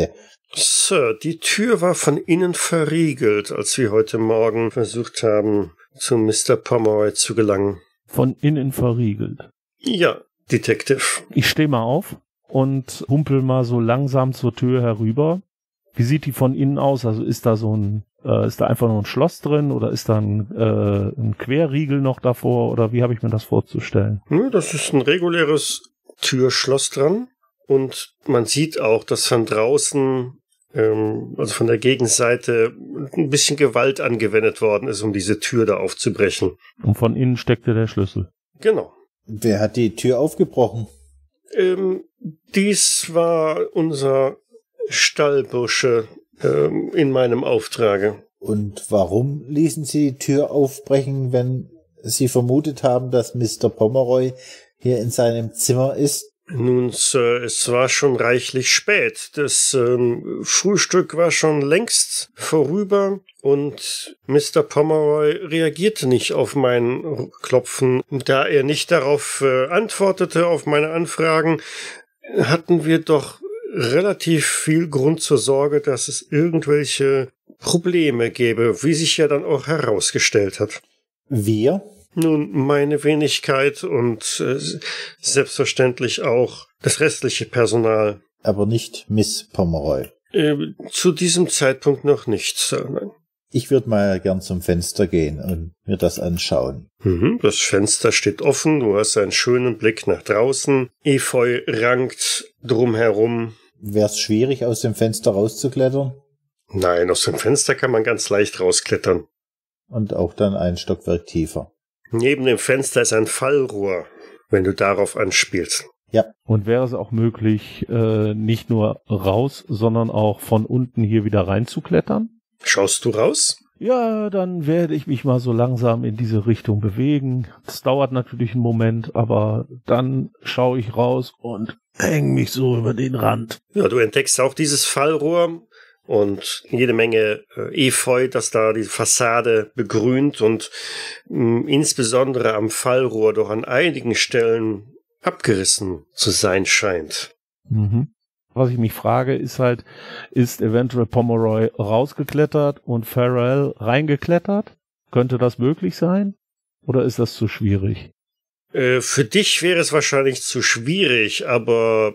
Sir, die Tür war von innen verriegelt, als wir heute Morgen versucht haben, zu Mister Pomeroy zu gelangen. Von innen verriegelt? Ja, Detective. Ich stehe mal auf und humpel mal so langsam zur Tür herüber. Wie sieht die von innen aus? Also ist da so ein, äh, ist da einfach nur ein Schloss drin oder ist da ein, äh, ein Querriegel noch davor oder wie habe ich mir das vorzustellen? Ja, das ist ein reguläres Türschloss dran und man sieht auch, dass von draußen, ähm, also von der Gegenseite, ein bisschen Gewalt angewendet worden ist, um diese Tür da aufzubrechen. Und von innen steckte der Schlüssel. Genau. Wer hat die Tür aufgebrochen? Ähm, dies war unser Stallbursche ähm, in meinem Auftrage. Und warum ließen Sie die Tür aufbrechen, wenn Sie vermutet haben, dass Mister Pomeroy hier in seinem Zimmer ist? Nun, Sir, es war schon reichlich spät. Das ähm, Frühstück war schon längst vorüber und Mister Pomeroy reagierte nicht auf mein Klopfen. Da er nicht darauf äh, antwortete, auf meine Anfragen, hatten wir doch relativ viel Grund zur Sorge, dass es irgendwelche Probleme gäbe, wie sich ja dann auch herausgestellt hat. Wir? Nun, meine Wenigkeit und äh, selbstverständlich auch das restliche Personal. Aber nicht Miss Pomeroy. Äh, zu diesem Zeitpunkt noch nicht, Sir, nein. Ich würde mal gern zum Fenster gehen und mir das anschauen. Mhm, das Fenster steht offen, du hast einen schönen Blick nach draußen. Efeu rankt drumherum. Wäre es schwierig, aus dem Fenster rauszuklettern? Nein, aus dem Fenster kann man ganz leicht rausklettern. Und auch dann ein Stockwerk tiefer. Neben dem Fenster ist ein Fallrohr, wenn du darauf anspielst. Ja. Und wäre es auch möglich, äh, nicht nur raus, sondern auch von unten hier wieder reinzuklettern? Schaust du raus? Ja, dann werde ich mich mal so langsam in diese Richtung bewegen. Es dauert natürlich einen Moment, aber dann schaue ich raus und hänge mich so über den Rand. Ja, du entdeckst auch dieses Fallrohr und jede Menge äh, Efeu, das da die Fassade begrünt und mh, insbesondere am Fallrohr doch an einigen Stellen abgerissen zu sein scheint. Mhm. Was ich mich frage, ist halt, ist eventuell Pomeroy rausgeklettert und Farrell reingeklettert? Könnte das möglich sein? Oder ist das zu schwierig? Äh, für dich wäre es wahrscheinlich zu schwierig, aber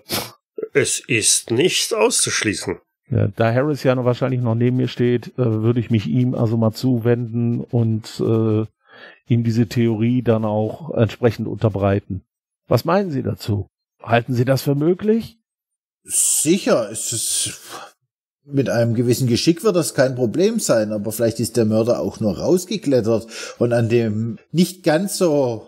es ist nicht auszuschließen. Ja, da Harris ja noch wahrscheinlich noch neben mir steht, äh, würde ich mich ihm also mal zuwenden und äh, ihm diese Theorie dann auch entsprechend unterbreiten. Was meinen Sie dazu? Halten Sie das für möglich? Sicher, es ist, mit einem gewissen Geschick wird das kein Problem sein, aber vielleicht ist der Mörder auch nur rausgeklettert und an dem nicht ganz so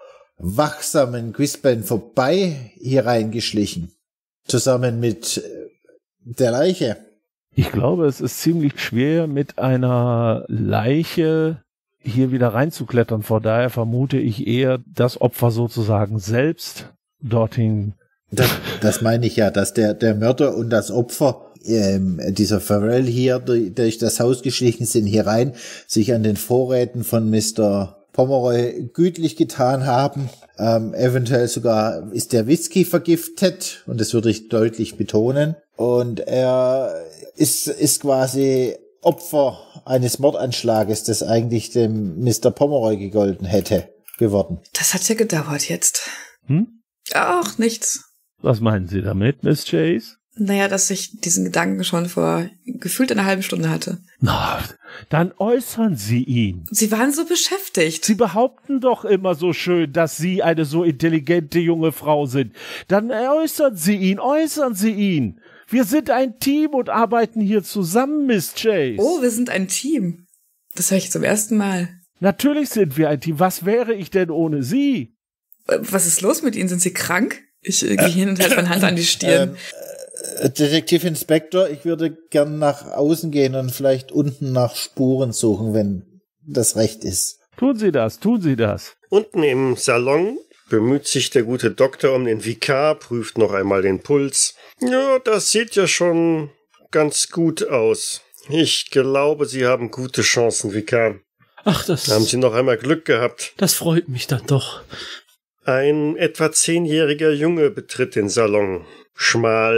wachsamen Quispen vorbei hier reingeschlichen. Zusammen mit der Leiche. Ich glaube, es ist ziemlich schwer, mit einer Leiche hier wieder reinzuklettern. Von daher vermute ich eher, das Opfer sozusagen selbst dorthin. Das, das meine ich ja, dass der, der Mörder und das Opfer, ähm, dieser Farrell hier, durch, durch das Haus geschlichen sind, hier rein, sich an den Vorräten von Mister Pomeroy gütlich getan haben. Ähm, eventuell sogar ist der Whisky vergiftet, und das würde ich deutlich betonen. Und er ist, ist quasi Opfer eines Mordanschlages, das eigentlich dem Mister Pomeroy gegolten hätte, geworden. Das hat ja gedauert jetzt. Hm? Ach, nichts. Was meinen Sie damit, Miss Chase? Naja, dass ich diesen Gedanken schon vor gefühlt einer halben Stunde hatte. Na, dann äußern Sie ihn. Sie waren so beschäftigt. Sie behaupten doch immer so schön, dass Sie eine so intelligente junge Frau sind. Dann äußern Sie ihn, äußern Sie ihn. Wir sind ein Team und arbeiten hier zusammen, Miss Chase. Oh, wir sind ein Team. Das höre ich zum ersten Mal. Natürlich sind wir ein Team. Was wäre ich denn ohne Sie? Was ist los mit Ihnen? Sind Sie krank? Ich äh, gehe hin und halte meine Hand an die Stirn. Ähm, Detektivinspektor, ich würde gern nach außen gehen und vielleicht unten nach Spuren suchen, wenn das recht ist. Tun Sie das, tun Sie das. Unten im Salon bemüht sich der gute Doktor um den Vikar, prüft noch einmal den Puls. Ja, das sieht ja schon ganz gut aus. Ich glaube, Sie haben gute Chancen, Vikar. Ach, das... Haben Sie noch einmal Glück gehabt. Das freut mich dann doch. Ein etwa zehnjähriger Junge betritt den Salon. Schmal,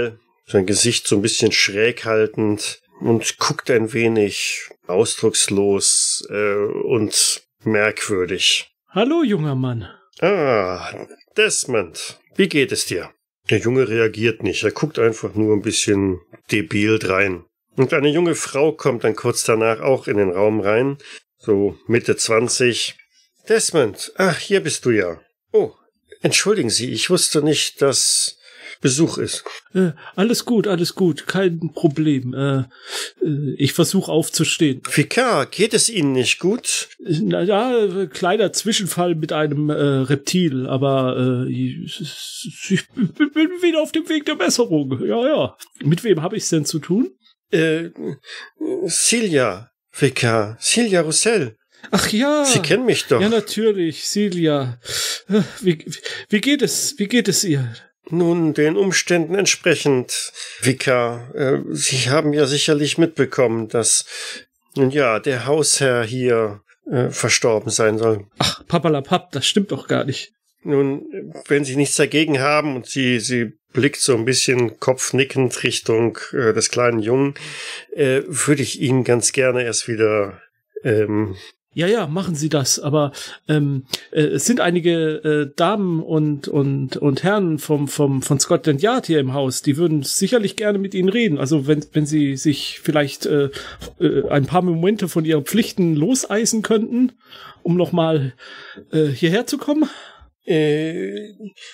sein Gesicht so ein bisschen schräg haltend und guckt ein wenig ausdruckslos äh, und merkwürdig. Hallo, junger Mann. Ah, Desmond, wie geht es dir? Der Junge reagiert nicht, er guckt einfach nur ein bisschen debil drein. Und eine junge Frau kommt dann kurz danach auch in den Raum rein, so Mitte zwanzig. Desmond, ach, hier bist du ja. Oh, entschuldigen Sie, ich wusste nicht, dass Besuch ist. Äh, alles gut, alles gut, kein Problem. Äh, äh, ich versuche aufzustehen. Vikar, geht es Ihnen nicht gut? Na ja, kleiner Zwischenfall mit einem äh, Reptil, aber äh, ich, ich bin wieder auf dem Weg der Besserung. Ja, ja. Mit wem habe ich es denn zu tun? Äh, Silja, Vikar, Silja Roussel. Ach ja. Sie kennen mich doch. Ja, natürlich, Silja. Äh, wie, wie geht es, wie geht es ihr? Nun, den Umständen entsprechend, Vikar. Äh, Sie haben ja sicherlich mitbekommen, dass, nun ja, der Hausherr hier äh, verstorben sein soll. Ach, papalapap, das stimmt doch gar nicht. Nun, wenn Sie nichts dagegen haben und sie, sie blickt so ein bisschen kopfnickend Richtung äh, des kleinen Jungen, äh, würde ich Ihnen ganz gerne erst wieder, ähm, Ja, ja, machen Sie das, aber ähm, äh, es sind einige äh, Damen und und und Herren vom vom von Scotland Yard hier im Haus, die würden sicherlich gerne mit Ihnen reden. Also wenn wenn Sie sich vielleicht äh, äh, ein paar Momente von Ihren Pflichten loseisen könnten, um noch mal äh, hierher zu kommen. äh,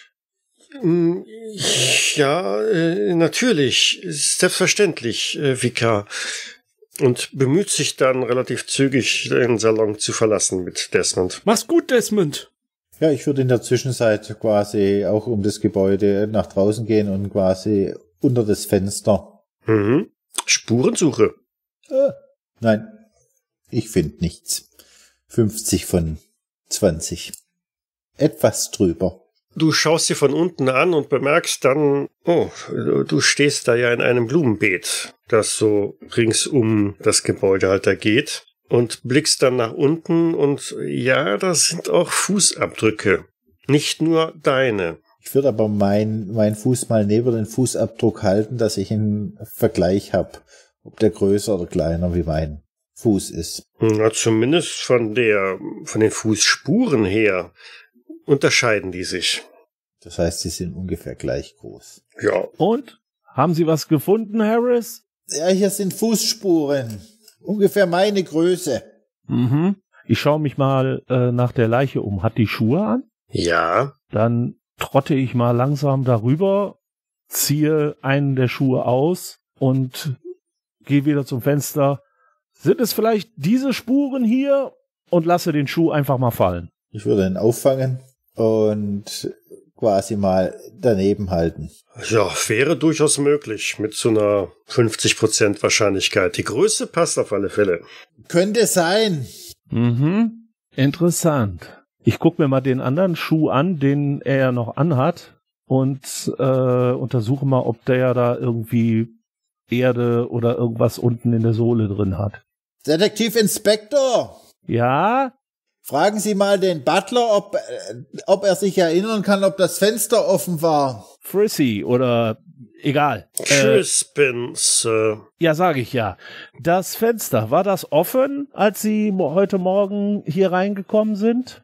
ja, äh, natürlich, selbstverständlich, äh, Vikar. Und bemüht sich dann relativ zügig, den Salon zu verlassen mit Desmond. Mach's gut, Desmond. Ja, ich würde in der Zwischenzeit quasi auch um das Gebäude nach draußen gehen und quasi unter das Fenster. Mhm. Spurensuche. Äh, nein, ich finde nichts. fünfzig von zwanzig. Etwas drüber. Du schaust sie von unten an und bemerkst dann, oh, du stehst da ja in einem Blumenbeet, das so rings um das Gebäude halt da geht, und blickst dann nach unten und ja, da sind auch Fußabdrücke. Nicht nur deine. Ich würde aber meinen mein Fuß mal neben den Fußabdruck halten, dass ich einen Vergleich habe, ob der größer oder kleiner wie mein Fuß ist. Na, zumindest von der, von den Fußspuren her unterscheiden die sich. Das heißt, sie sind ungefähr gleich groß. Ja. Und? Haben Sie was gefunden, Harris? Ja, hier sind Fußspuren. Ungefähr meine Größe. Mhm. Ich schaue mich mal äh, nach der Leiche um. Hat die Schuhe an? Ja. Dann trotte ich mal langsam darüber, ziehe einen der Schuhe aus und gehe wieder zum Fenster. Sind es vielleicht diese Spuren hier? Und lasse den Schuh einfach mal fallen. Ich würde ihn auffangen und quasi mal daneben halten. Ja, wäre durchaus möglich mit so einer fünfzig Prozent Wahrscheinlichkeit. Die Größe passt auf alle Fälle. Könnte sein. Mhm. Interessant. Ich gucke mir mal den anderen Schuh an, den er ja noch anhat, und äh, untersuche mal, ob der ja da irgendwie Erde oder irgendwas unten in der Sohle drin hat. Detektivinspektor! Ja? Fragen Sie mal den Butler, ob, äh, ob er sich erinnern kann, ob das Fenster offen war. Frissy oder egal. Crispin, Sir. Äh, ja, sage ich ja. Das Fenster, war das offen, als Sie mo- heute Morgen hier reingekommen sind?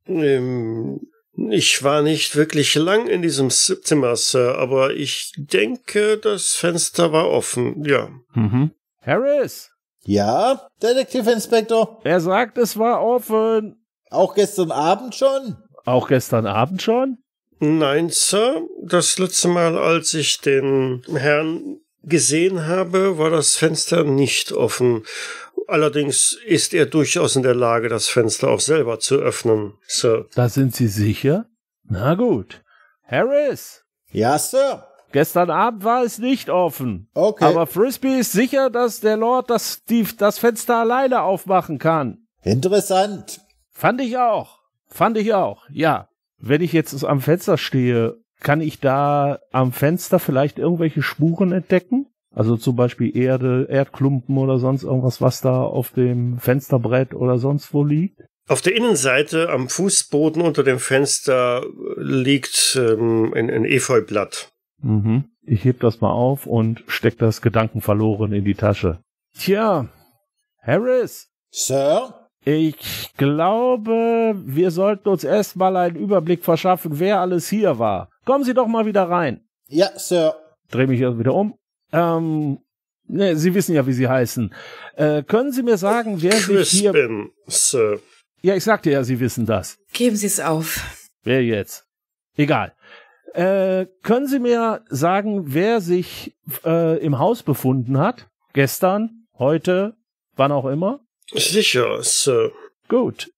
Ähm, ich war nicht wirklich lang in diesem Zimmer, Sir, aber ich denke, das Fenster war offen, ja. Mhm. Harris? Ja, Detektivinspektor? Er sagt, es war offen. Auch gestern Abend schon? Auch gestern Abend schon? Nein, Sir. Das letzte Mal, als ich den Herrn gesehen habe, war das Fenster nicht offen. Allerdings ist er durchaus in der Lage, das Fenster auch selber zu öffnen, Sir. Da sind Sie sicher? Na gut. Harris? Ja, Sir. Gestern Abend war es nicht offen. Okay. Aber Frisbee ist sicher, dass der Lord das, die, das Fenster alleine aufmachen kann. Interessant. Fand ich auch. Fand ich auch, ja. Wenn ich jetzt am Fenster stehe, kann ich da am Fenster vielleicht irgendwelche Spuren entdecken? Also zum Beispiel Erde, Erdklumpen oder sonst irgendwas, was da auf dem Fensterbrett oder sonst wo liegt? Auf der Innenseite am Fußboden unter dem Fenster liegt ähm, ein, ein Efeublatt. Mhm. Ich heb das mal auf und steck das gedankenverloren in die Tasche. Tja, Harris. Sir? Ich glaube, wir sollten uns erstmal einen Überblick verschaffen, wer alles hier war. Kommen Sie doch mal wieder rein. Ja, Sir. Dreh mich also wieder um. Ähm, ne, Sie wissen ja, wie Sie heißen. Äh, können Sie mir sagen, wer Crispin, sich hier... Sir. Ja, ich sagte ja, Sie wissen das. Geben Sie es auf. Wer jetzt? Egal. Äh, können Sie mir sagen, wer sich äh, im Haus befunden hat? Gestern, heute, wann auch immer? Sicher, Sir. Gut.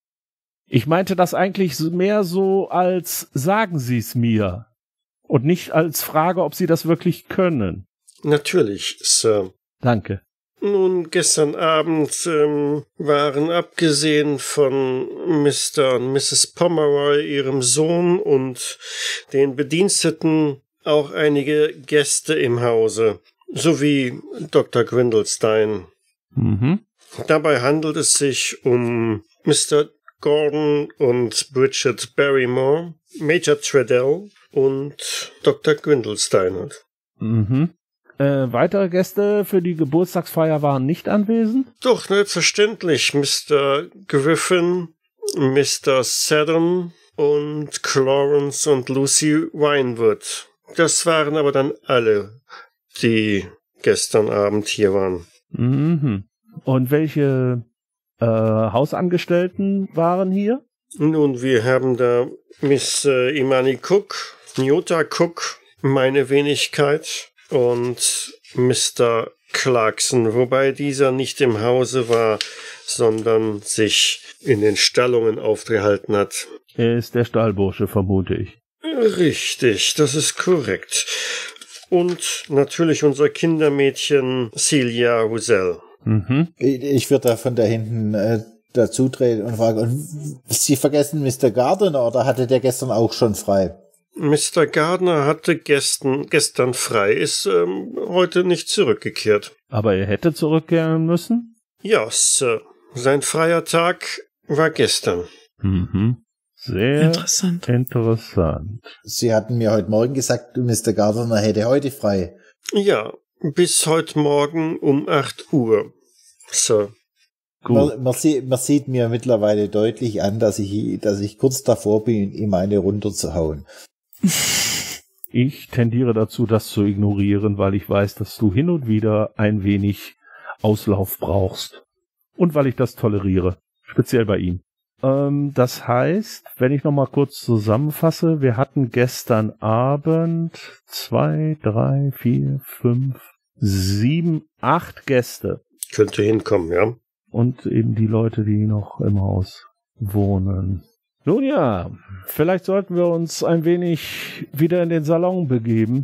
Ich meinte das eigentlich mehr so als sagen Sie es mir und nicht als Frage, ob Sie das wirklich können. Natürlich, Sir. Danke. Nun, gestern Abend ähm, waren abgesehen von Mister und Misses Pomeroy, ihrem Sohn und den Bediensteten auch einige Gäste im Hause, sowie Doktor Gwindelstein. Mhm. Dabei handelt es sich um Mister Gordon und Bridget Barrymore, Major Treadell und Doktor Gwindelstein. Mhm. Äh, weitere Gäste für die Geburtstagsfeier waren nicht anwesend? Doch, selbstverständlich. Mister Griffin, Mister Seddon und Clarence und Lucy Winewood. Das waren aber dann alle, die gestern Abend hier waren. Mhm. Und welche äh, Hausangestellten waren hier? Nun, wir haben da Miss äh, Imani Cook, Nyota Cook, meine Wenigkeit und Mister Clarkson, wobei dieser nicht im Hause war, sondern sich in den Stallungen aufgehalten hat. Er ist der Stallbursche, vermute ich. Richtig, das ist korrekt. Und natürlich unser Kindermädchen Celia Roussel. Mhm. Ich, ich würde da von da hinten äh, dazutreten und fragen, und Sie vergessen Mister Gardner, oder hatte der gestern auch schon frei? Mister Gardner hatte gestern, gestern frei, ist ähm, heute nicht zurückgekehrt. Aber er hätte zurückkehren müssen? Ja, Sir. Sein freier Tag war gestern. Mhm. Sehr Interessant. interessant. Sie hatten mir heute Morgen gesagt, Mister Gardner hätte heute frei. Ja, bis heute Morgen um acht Uhr, Sir. Gut. Man, man, sieht, man sieht mir mittlerweile deutlich an, dass ich, dass ich kurz davor bin, ihm eine runterzuhauen. Ich tendiere dazu, das zu ignorieren, weil ich weiß, dass du hin und wieder ein wenig Auslauf brauchst. Und weil ich das toleriere. Speziell bei ihm. Ähm, das heißt, wenn ich nochmal kurz zusammenfasse, wir hatten gestern Abend zwei, drei, vier, fünf, sieben, acht Gäste. Könnte hinkommen, ja. Und eben die Leute, die noch im Haus wohnen. Nun ja, vielleicht sollten wir uns ein wenig wieder in den Salon begeben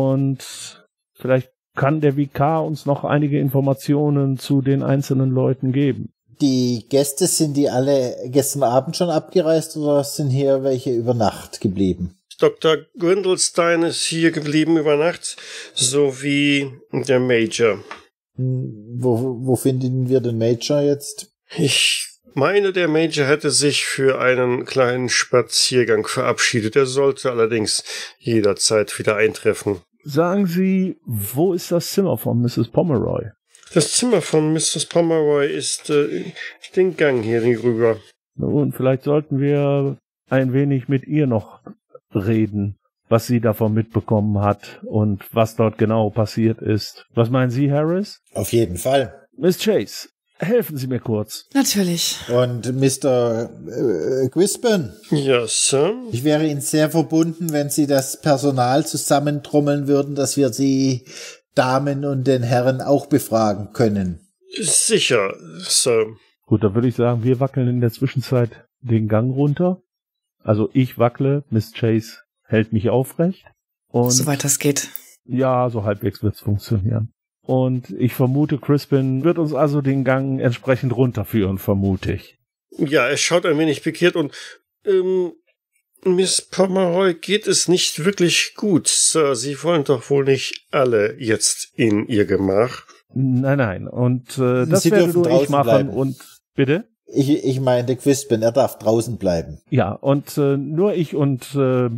und vielleicht kann der Vikar uns noch einige Informationen zu den einzelnen Leuten geben. Die Gäste, sind die alle gestern Abend schon abgereist oder sind hier welche über Nacht geblieben? Doktor Gwindelstein ist hier geblieben über Nacht, sowie der Major. Hm, Wo, wo finden wir den Major jetzt? Ich meine, der Major hätte sich für einen kleinen Spaziergang verabschiedet. Er sollte allerdings jederzeit wieder eintreffen. Sagen Sie, wo ist das Zimmer von Misses Pomeroy? Das Zimmer von Missus Pomeroy ist äh, den Gang hier rüber. Nun, vielleicht sollten wir ein wenig mit ihr noch reden, was sie davon mitbekommen hat und was dort genau passiert ist. Was meinen Sie, Harris? Auf jeden Fall. Miss Chase, helfen Sie mir kurz. Natürlich. Und Mister Äh, Quispin, Ja, Sir. ich wäre Ihnen sehr verbunden, wenn Sie das Personal zusammentrommeln würden, dass wir die Damen und den Herren auch befragen können. Sicher, Sir. Gut, dann würde ich sagen, wir wackeln in der Zwischenzeit den Gang runter. Also ich wackle, Miss Chase hält mich aufrecht. Und Soweit das geht. ja, so halbwegs wird's funktionieren. Und ich vermute, Crispin wird uns also den Gang entsprechend runterführen, vermute ich. Ja, er schaut ein wenig pikiert und, ähm, Miss Pomeroy geht es nicht wirklich gut, Sir. Sie wollen doch wohl nicht alle jetzt in ihr Gemach. Nein, nein. Und äh, das Sie werde dürfen nur ich draußen machen. bleiben. Und bitte? Ich, ich meinte Quispin, er darf draußen bleiben. Ja, und äh, nur ich und äh,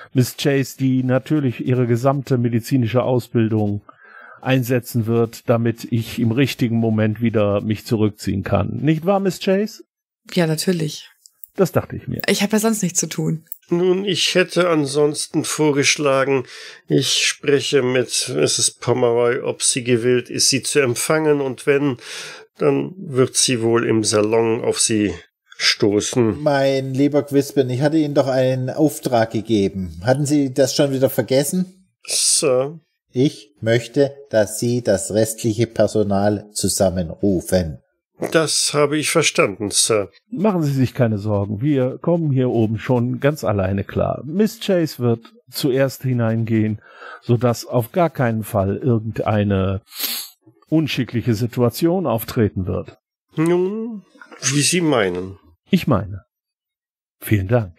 Miss Chase, die natürlich ihre gesamte medizinische Ausbildung einsetzen wird, damit ich im richtigen Moment wieder mich zurückziehen kann. Nicht wahr, Miss Chase? Ja, natürlich. Das dachte ich mir. Ich habe ja sonst nichts zu tun. Nun, ich hätte ansonsten vorgeschlagen, ich spreche mit Misses Pomeroy, ob sie gewillt ist, sie zu empfangen, und wenn, dann wird sie wohl im Salon auf sie stoßen. Mein lieber Quispin, ich hatte Ihnen doch einen Auftrag gegeben. Hatten Sie das schon wieder vergessen? Sir? Ich möchte, dass Sie das restliche Personal zusammenrufen. Das habe ich verstanden, Sir. Machen Sie sich keine Sorgen, wir kommen hier oben schon ganz alleine klar. Miss Chase wird zuerst hineingehen, sodass auf gar keinen Fall irgendeine unschickliche Situation auftreten wird. Nun, wie Sie meinen. Ich meine. Vielen Dank.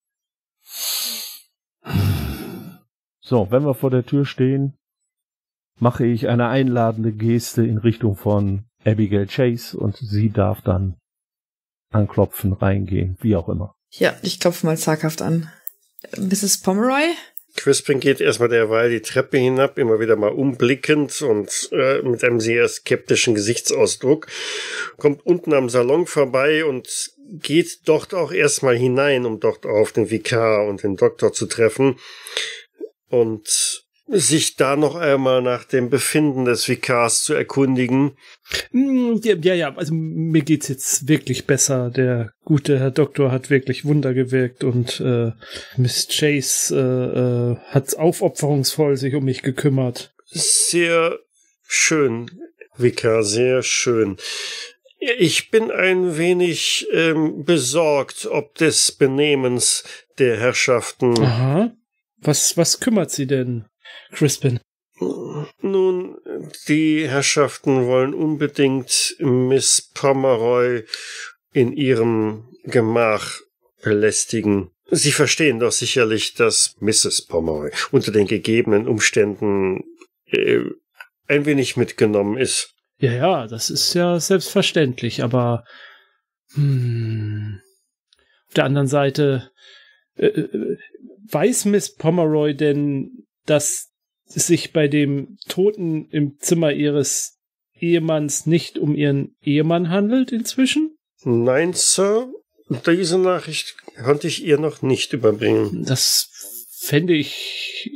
So, wenn wir vor der Tür stehen, mache ich eine einladende Geste in Richtung von Abigail Chase und sie darf dann anklopfen, reingehen, wie auch immer. Ja, ich klopfe mal zaghaft an. Misses Pomeroy? Crispin geht erstmal derweil die Treppe hinab, immer wieder mal umblickend und äh, mit einem sehr skeptischen Gesichtsausdruck, kommt unten am Salon vorbei und geht dort auch erstmal hinein, um dort auf den Vikar und den Doktor zu treffen und sich da noch einmal nach dem Befinden des Vikars zu erkundigen. Ja, ja, also mir geht's jetzt wirklich besser. Der gute Herr Doktor hat wirklich Wunder gewirkt und äh, Miss Chase äh, äh, hat aufopferungsvoll sich um mich gekümmert. Sehr schön, Vikar, sehr schön. Ich bin ein wenig ähm, besorgt, ob des Benehmens der Herrschaften. Aha. Was, was kümmert Sie denn, Crispin? Nun, die Herrschaften wollen unbedingt Miss Pomeroy in ihrem Gemach belästigen. Sie verstehen doch sicherlich, dass Misses Pomeroy unter den gegebenen Umständen äh, ein wenig mitgenommen ist. Ja, ja, das ist ja selbstverständlich, aber hm, auf der anderen Seite äh, äh, weiß Miss Pomeroy denn, dass es sich bei dem Toten im Zimmer ihres Ehemanns nicht um ihren Ehemann handelt inzwischen? Nein, Sir. Diese Nachricht konnte ich ihr noch nicht überbringen. Das fände ich...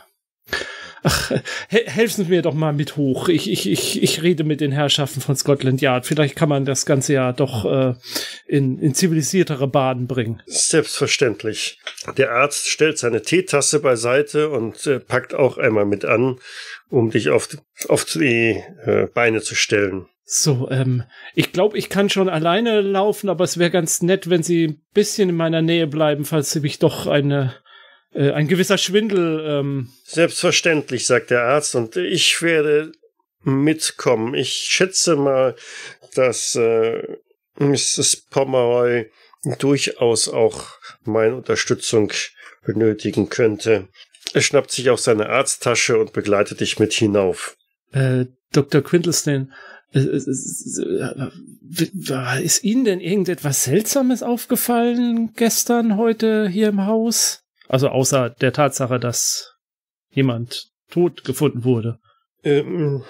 Ach, he- helfen Sie mir doch mal mit hoch. Ich, ich, ich, ich rede mit den Herrschaften von Scotland Yard. Vielleicht kann man das Ganze ja doch äh, in, in zivilisiertere Bahnen bringen. Selbstverständlich. Der Arzt stellt seine Teetasse beiseite und äh, packt auch einmal mit an, um dich auf, auf die äh, Beine zu stellen. So, ähm, ich glaube, ich kann schon alleine laufen, aber es wäre ganz nett, wenn Sie ein bisschen in meiner Nähe bleiben, falls Sie mich doch eine... Äh, ein gewisser Schwindel. Ähm. Selbstverständlich, sagt der Arzt, und ich werde mitkommen. Ich schätze mal, dass äh, Misses Pomeroy durchaus auch meine Unterstützung benötigen könnte. Er schnappt sich aus seiner Arzttasche und begleitet dich mit hinauf. Äh, Doktor Quintlestone, äh, äh, äh, ist Ihnen denn irgendetwas Seltsames aufgefallen gestern, heute hier im Haus? Also außer der Tatsache, dass jemand tot gefunden wurde. Ähm,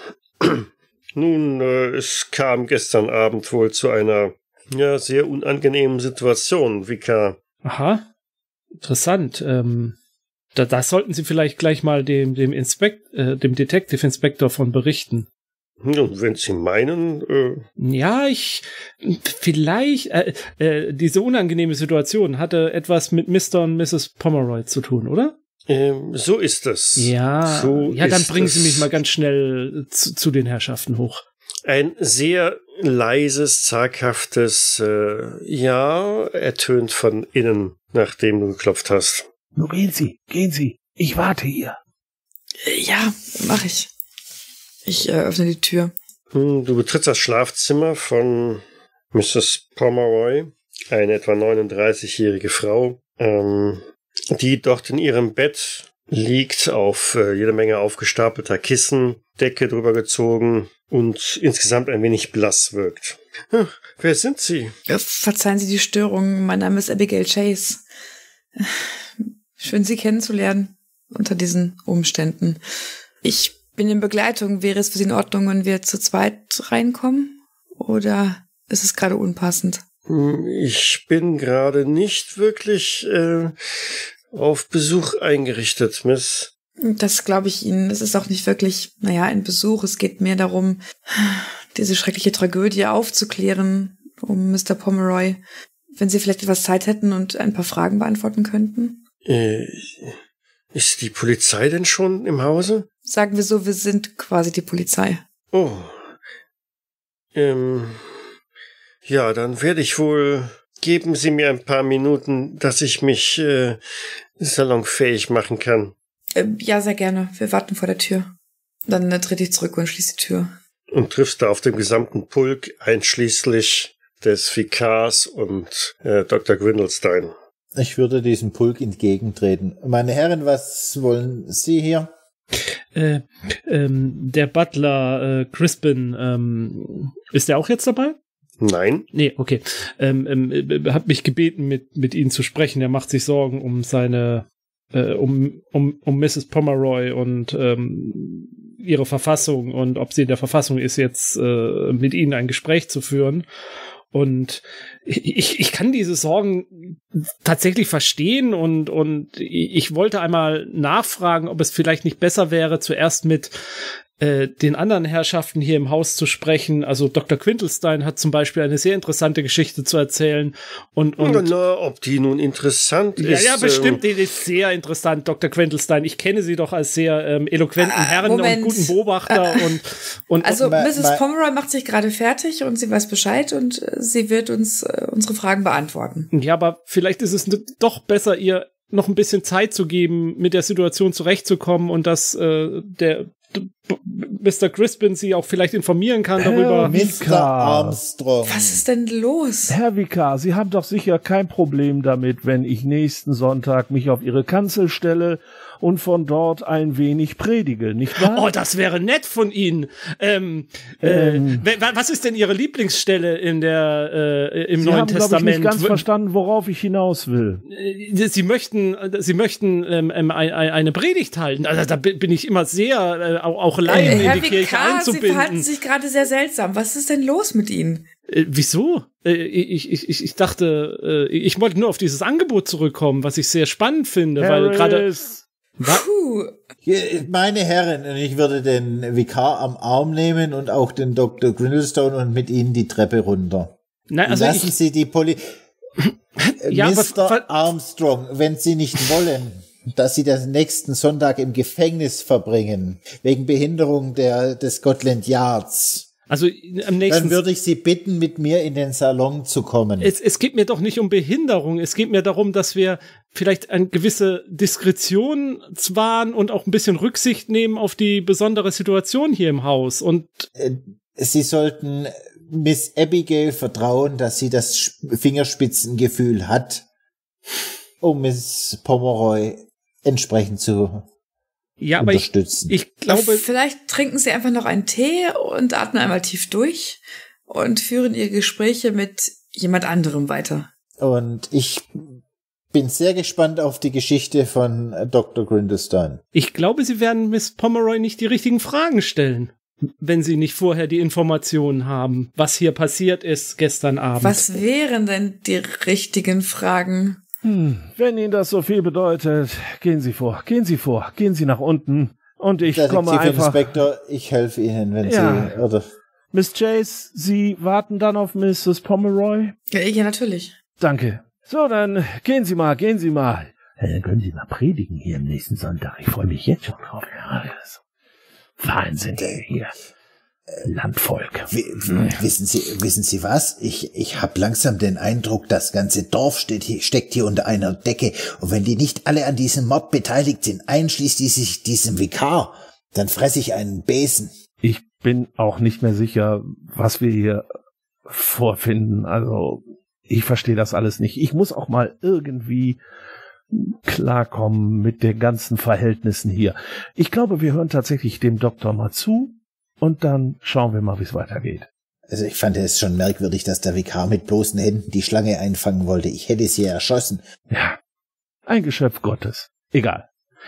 nun, äh, es kam gestern Abend wohl zu einer ja sehr unangenehmen Situation, Vikar. Aha, interessant. Ähm, da, das sollten Sie vielleicht gleich mal dem dem Inspekt, äh, dem Detective Inspector von berichten. Nun, wenn Sie meinen, äh Ja, ich vielleicht äh, äh, diese unangenehme Situation hatte etwas mit Mister und Misses Pomeroy zu tun, oder? Ähm, so ist es. Ja, so ja, dann ist bringen es. Sie mich mal ganz schnell zu, zu den Herrschaften hoch. Ein sehr leises, zaghaftes äh, Ja ertönt von innen, nachdem du geklopft hast. Nur gehen Sie, gehen Sie. Ich warte hier. Ja, mach ich. Ich äh, öffne die Tür. Du betrittst das Schlafzimmer von Misses Pomeroy, eine etwa neununddreißigjährige Frau, ähm, die dort in ihrem Bett liegt, auf äh, jede Menge aufgestapelter Kissen, Decke drüber gezogen und insgesamt ein wenig blass wirkt. Hm, wer sind Sie? Äh, verzeihen Sie die Störung. Mein Name ist Abigail Chase. Schön, Sie kennenzulernen unter diesen Umständen. Ich bin in Begleitung. Wäre es für Sie in Ordnung, wenn wir zu zweit reinkommen? Oder ist es gerade unpassend? Ich bin gerade nicht wirklich äh, auf Besuch eingerichtet, Miss. Das glaube ich Ihnen. Es ist auch nicht wirklich, naja, ein Besuch. Es geht mehr darum, diese schreckliche Tragödie aufzuklären, um Mister Pomeroy. Wenn Sie vielleicht etwas Zeit hätten und ein paar Fragen beantworten könnten. Äh, ist die Polizei denn schon im Hause? Sagen wir so, wir sind quasi die Polizei. Oh. Ähm... Ja, dann werde ich wohl... Geben Sie mir ein paar Minuten, dass ich mich äh, salonfähig machen kann. Äh, ja, sehr gerne. Wir warten vor der Tür. Dann äh, trete ich zurück und schließe die Tür. Und triffst da auf dem gesamten Pulk, einschließlich des Vikars und äh, Doktor Gwindelstein. Ich würde diesem Pulk entgegentreten. Meine Herren, was wollen Sie hier? Äh, ähm, der Butler äh, Crispin, ähm, ist der auch jetzt dabei? Nein. Nee, okay. Ähm, ähm, hat mich gebeten, mit mit Ihnen zu sprechen. Er macht sich Sorgen um seine, äh, um um um Misses Pomeroy und ähm, ihre Verfassung und ob sie in der Verfassung ist, jetzt äh, mit Ihnen ein Gespräch zu führen. Und ich, ich kann diese Sorgen tatsächlich verstehen und, und ich wollte einmal nachfragen, ob es vielleicht nicht besser wäre, zuerst mit äh, den anderen Herrschaften hier im Haus zu sprechen. Also Doktor Quintelstein hat zum Beispiel eine sehr interessante Geschichte zu erzählen. Und, und na, na, ob die nun interessant ja, ist. Ja, bestimmt, ähm, die ist sehr interessant, Doktor Quintelstein. Ich kenne Sie doch als sehr ähm, eloquenten Ah, Herrn Moment. und guten Beobachter. Ah, und, und Also Ma- Misses ma- Pomeroy macht sich gerade fertig und sie weiß Bescheid und äh, sie wird uns äh, unsere Fragen beantworten. Ja, aber vielleicht ist es n- doch besser, ihr noch ein bisschen Zeit zu geben, mit der Situation zurechtzukommen und dass äh, der d- b- Mister Crispin sie auch vielleicht informieren kann darüber. Herr Mister Vikar. Armstrong. Was ist denn los? Herr Vikar, Sie haben doch sicher kein Problem damit, wenn ich nächsten Sonntag mich auf Ihre Kanzel stelle und von dort ein wenig predige, nicht wahr? Oh, das wäre nett von Ihnen. Ähm, Ähm. äh, wa- was ist denn Ihre Lieblingsstelle in der äh, im Sie Neuen haben, glaube ich, Testament? nicht ganz W- verstanden, worauf ich hinaus will. Äh, Sie möchten, Sie möchten ähm, ähm, ein- ein- eine Predigt halten. Also da bi- bin ich immer sehr, äh, auch, auch Laien Äh, in Herr die Kirche Vikar, Sie verhalten einzubinden. sich gerade sehr seltsam. Was ist denn los mit Ihnen? Äh, wieso? Äh, ich, ich, ich, ich dachte, äh, ich wollte nur auf dieses Angebot zurückkommen, was ich sehr spannend finde, weil gerade. Harris, Puh. Hier, meine Herren, und ich würde den Vikar am Arm nehmen und auch den Doktor Grindlestone und mit ihnen die Treppe runter. Nein, also Lassen ich, Sie die Poli... Ja, aber Mister ver- Armstrong, wenn Sie nicht wollen, dass Sie den nächsten Sonntag im Gefängnis verbringen, wegen Behinderung der, des Scotland Yards, also am nächsten. dann würde ich Sie bitten, mit mir in den Salon zu kommen. Es, es geht mir doch nicht um Behinderung. Es geht mir darum, dass wir vielleicht eine gewisse Diskretion wahren und auch ein bisschen Rücksicht nehmen auf die besondere Situation hier im Haus. Und Äh, Sie sollten Miss Abigail vertrauen, dass sie das Sch- Fingerspitzengefühl hat, um Miss Pomeroy entsprechend zu ja, aber ich, unterstützen. ich glaube, Vielleicht trinken Sie einfach noch einen Tee und atmen einmal tief durch und führen Ihre Gespräche mit jemand anderem weiter. Und ich bin sehr gespannt auf die Geschichte von Doktor Grindlestone. ich glaube, Sie werden Miss Pomeroy nicht die richtigen Fragen stellen, wenn Sie nicht vorher die Informationen haben, was hier passiert ist gestern Abend. Was wären denn die richtigen Fragen? Hm, wenn Ihnen das so viel bedeutet, gehen Sie vor, gehen Sie vor, gehen Sie nach unten und ich komme einfach. Inspektor, ich helfe Ihnen, wenn Ja. Sie, oder, Miss Chase, Sie warten dann auf Misses Pomeroy? Ja, ja, natürlich. Danke. So, dann gehen Sie mal, gehen Sie mal. Dann können Sie mal predigen hier am nächsten Sonntag. Ich freue mich jetzt schon drauf. Ja, das ist Wahnsinn hier. Landvolk. w- w- wissen Sie, wissen Sie was? Ich, ich habe langsam den Eindruck, das ganze Dorf steht hier, steckt hier unter einer Decke. Und wenn die nicht alle an diesem Mord beteiligt sind, einschließlich diesem Vikar, dann fresse ich einen Besen. Ich bin auch nicht mehr sicher, was wir hier vorfinden. Also, ich verstehe das alles nicht. Ich muss auch mal irgendwie klarkommen mit den ganzen Verhältnissen hier. Ich glaube, wir hören tatsächlich dem Doktor mal zu und dann schauen wir mal, wie es weitergeht. Also ich fand es schon merkwürdig, dass der Vikar mit bloßen Händen die Schlange einfangen wollte. Ich hätte sie erschossen. Ja. Ein Geschöpf Gottes. Egal.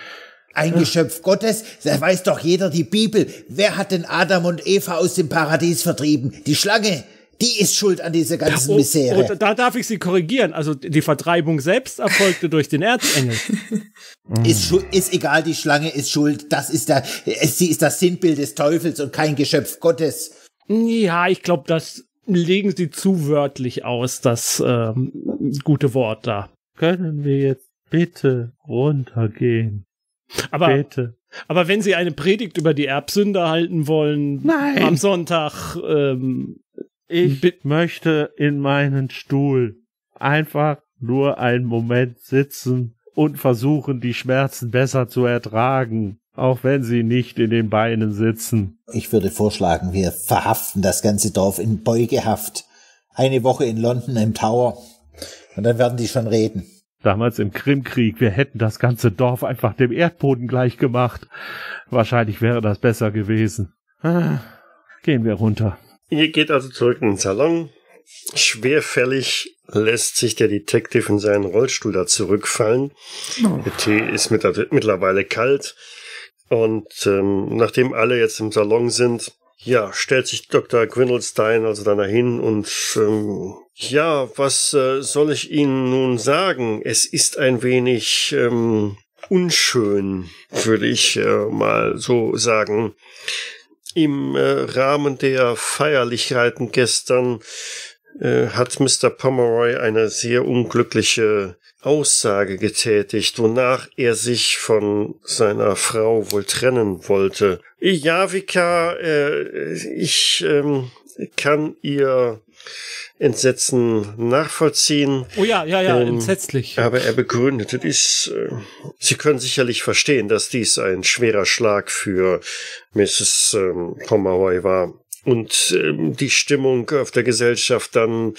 Ein Geschöpf Gottes? Da weiß doch jeder die Bibel. Wer hat denn Adam und Eva aus dem Paradies vertrieben? Die Schlange. Die ist schuld an dieser ganzen oh, Misere. Oh, da darf ich Sie korrigieren. Also die Vertreibung selbst erfolgte durch den Erzengel. Ist, schu- ist egal, die Schlange ist schuld. Das ist der, sie ist das Sinnbild des Teufels und kein Geschöpf Gottes. Ja, ich glaube, das legen Sie zu wörtlich aus, das ähm, gute Wort da. Können wir jetzt bitte runtergehen? Aber, Bitte. aber wenn Sie eine Predigt über die Erbsünde halten wollen, Nein. am Sonntag, ähm, Ich Bi- möchte in meinen Stuhl einfach nur einen Moment sitzen und versuchen, die Schmerzen besser zu ertragen, auch wenn sie nicht in den Beinen sitzen. Ich würde vorschlagen, wir verhaften das ganze Dorf in Beugehaft. Eine Woche in London im Tower. Und dann werden die schon reden. Damals im Krimkrieg, wir hätten das ganze Dorf einfach dem Erdboden gleich gemacht. Wahrscheinlich wäre das besser gewesen. Ah, gehen wir runter. Ihr geht also zurück in den Salon. Schwerfällig lässt sich der Detective in seinen Rollstuhl da zurückfallen. Oh. Der Tee ist mit, mittlerweile kalt. Und ähm, nachdem alle jetzt im Salon sind, ja, stellt sich Doktor Gwyndelstein also dann dahin und ähm, ja, was äh, soll ich Ihnen nun sagen? Es ist ein wenig ähm, unschön, würde ich äh, mal so sagen. Im äh, Rahmen der Feierlichkeiten gestern äh, hat Mister Pomeroy eine sehr unglückliche Aussage getätigt, wonach er sich von seiner Frau wohl trennen wollte. Ja, Vikar, äh, ich ähm, kann Ihr Entsetzen nachvollziehen. oh ja, ja, ja, Ähm, entsetzlich. Aber er begründete dies. Äh, Sie können sicherlich verstehen, dass dies ein schwerer Schlag für Misses Ähm, Pomeroy war. Und ähm, die Stimmung auf der Gesellschaft dann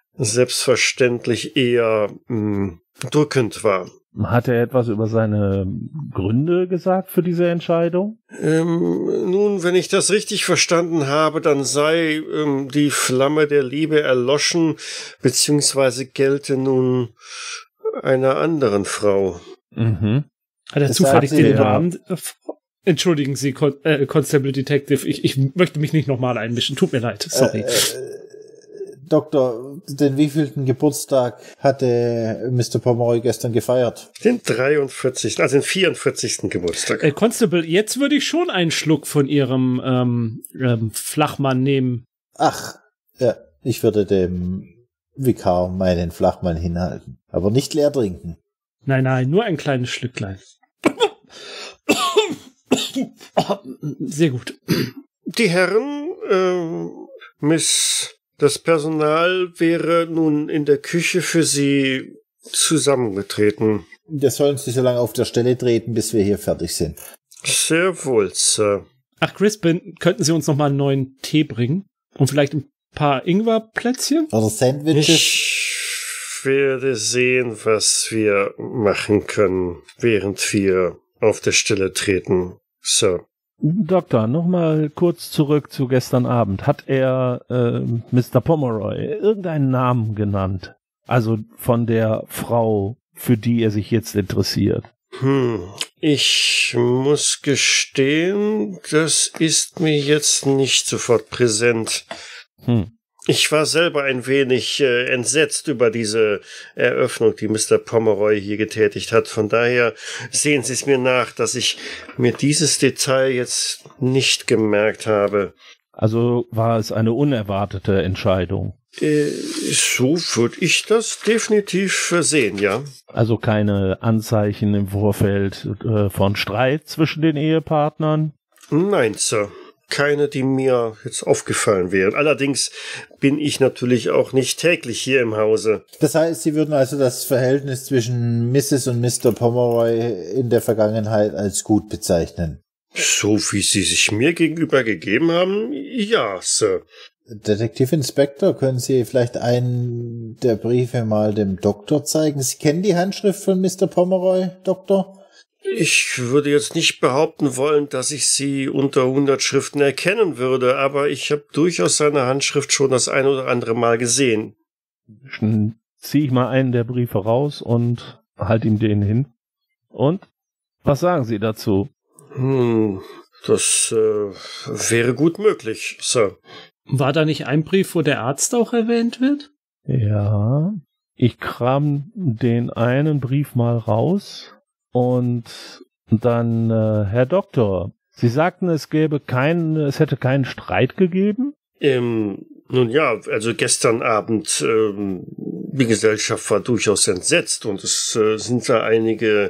selbstverständlich eher mh, drückend war. Hat er etwas über seine Gründe gesagt für diese Entscheidung? Ähm, nun, wenn ich das richtig verstanden habe, dann sei ähm, die Flamme der Liebe erloschen, beziehungsweise gelte nun einer anderen Frau. Mhm. Hat er das zufällig sagt sie, den ja. Namen? äh, Entschuldigen Sie, Con äh, Constable Detective, ich, ich möchte mich nicht nochmal einmischen. Tut mir leid, sorry. Äh, äh, Doktor, den wievielten Geburtstag hatte Mister Pomeroy gestern gefeiert? Den dreiundvierzigsten, also den vierundvierzigsten Geburtstag. Äh, Constable, jetzt würde ich schon einen Schluck von Ihrem ähm, ähm, Flachmann nehmen. Ach, ja, ich würde dem Vikar meinen Flachmann hinhalten. Aber nicht leer trinken. Nein, nein, nur ein kleines Schlücklein. Sehr gut. Die Herren, ähm, Miss, das Personal wäre nun in der Küche für Sie zusammengetreten. Wir sollen Sie so lange auf der Stelle treten, bis wir hier fertig sind. Sehr wohl, Sir. Ach, Crispin, könnten Sie uns nochmal einen neuen Tee bringen? Und vielleicht ein paar Ingwerplätzchen? Oder Sandwiches? Ich werde sehen, was wir machen können, während wir auf der Stelle treten, Sir. Doktor, nochmal kurz zurück zu gestern Abend. Hat er äh, Mister Pomeroy irgendeinen Namen genannt? Also von der Frau, für die er sich jetzt interessiert. Hm, ich muss gestehen, das ist mir jetzt nicht sofort präsent. Hm. Ich war selber ein wenig äh, entsetzt über diese Eröffnung, die Mister Pomeroy hier getätigt hat. Von daher sehen Sie es mir nach, dass ich mir dieses Detail jetzt nicht gemerkt habe. Also war es eine unerwartete Entscheidung. Äh, so würde ich das definitiv sehen, ja. Also keine Anzeichen im Vorfeld äh, von Streit zwischen den Ehepartnern? Nein, Sir. Keine, die mir jetzt aufgefallen wären. Allerdings bin ich natürlich auch nicht täglich hier im Hause. Das heißt, Sie würden also das Verhältnis zwischen Misses und Mister Pomeroy in der Vergangenheit als gut bezeichnen. So wie Sie sich mir gegenüber gegeben haben, ja, Sir. Detektiv Inspector, können Sie vielleicht einen der Briefe mal dem Doktor zeigen? Sie kennen die Handschrift von Mister Pomeroy, Doktor? Ich würde jetzt nicht behaupten wollen, dass ich sie unter hundert Schriften erkennen würde, aber ich habe durchaus seine Handschrift schon das ein oder andere Mal gesehen. Ziehe ich mal einen der Briefe raus und halt ihm den hin. Und? Was sagen Sie dazu? Hm, das äh, wäre gut möglich, Sir. War da nicht ein Brief, wo der Arzt auch erwähnt wird? Ja, ich kram den einen Brief mal raus und dann, äh, Herr Doktor, Sie sagten, es gäbe keinen, es hätte keinen Streit gegeben? Ähm, nun ja, also gestern Abend, ähm, die Gesellschaft war durchaus entsetzt und es äh, sind da einige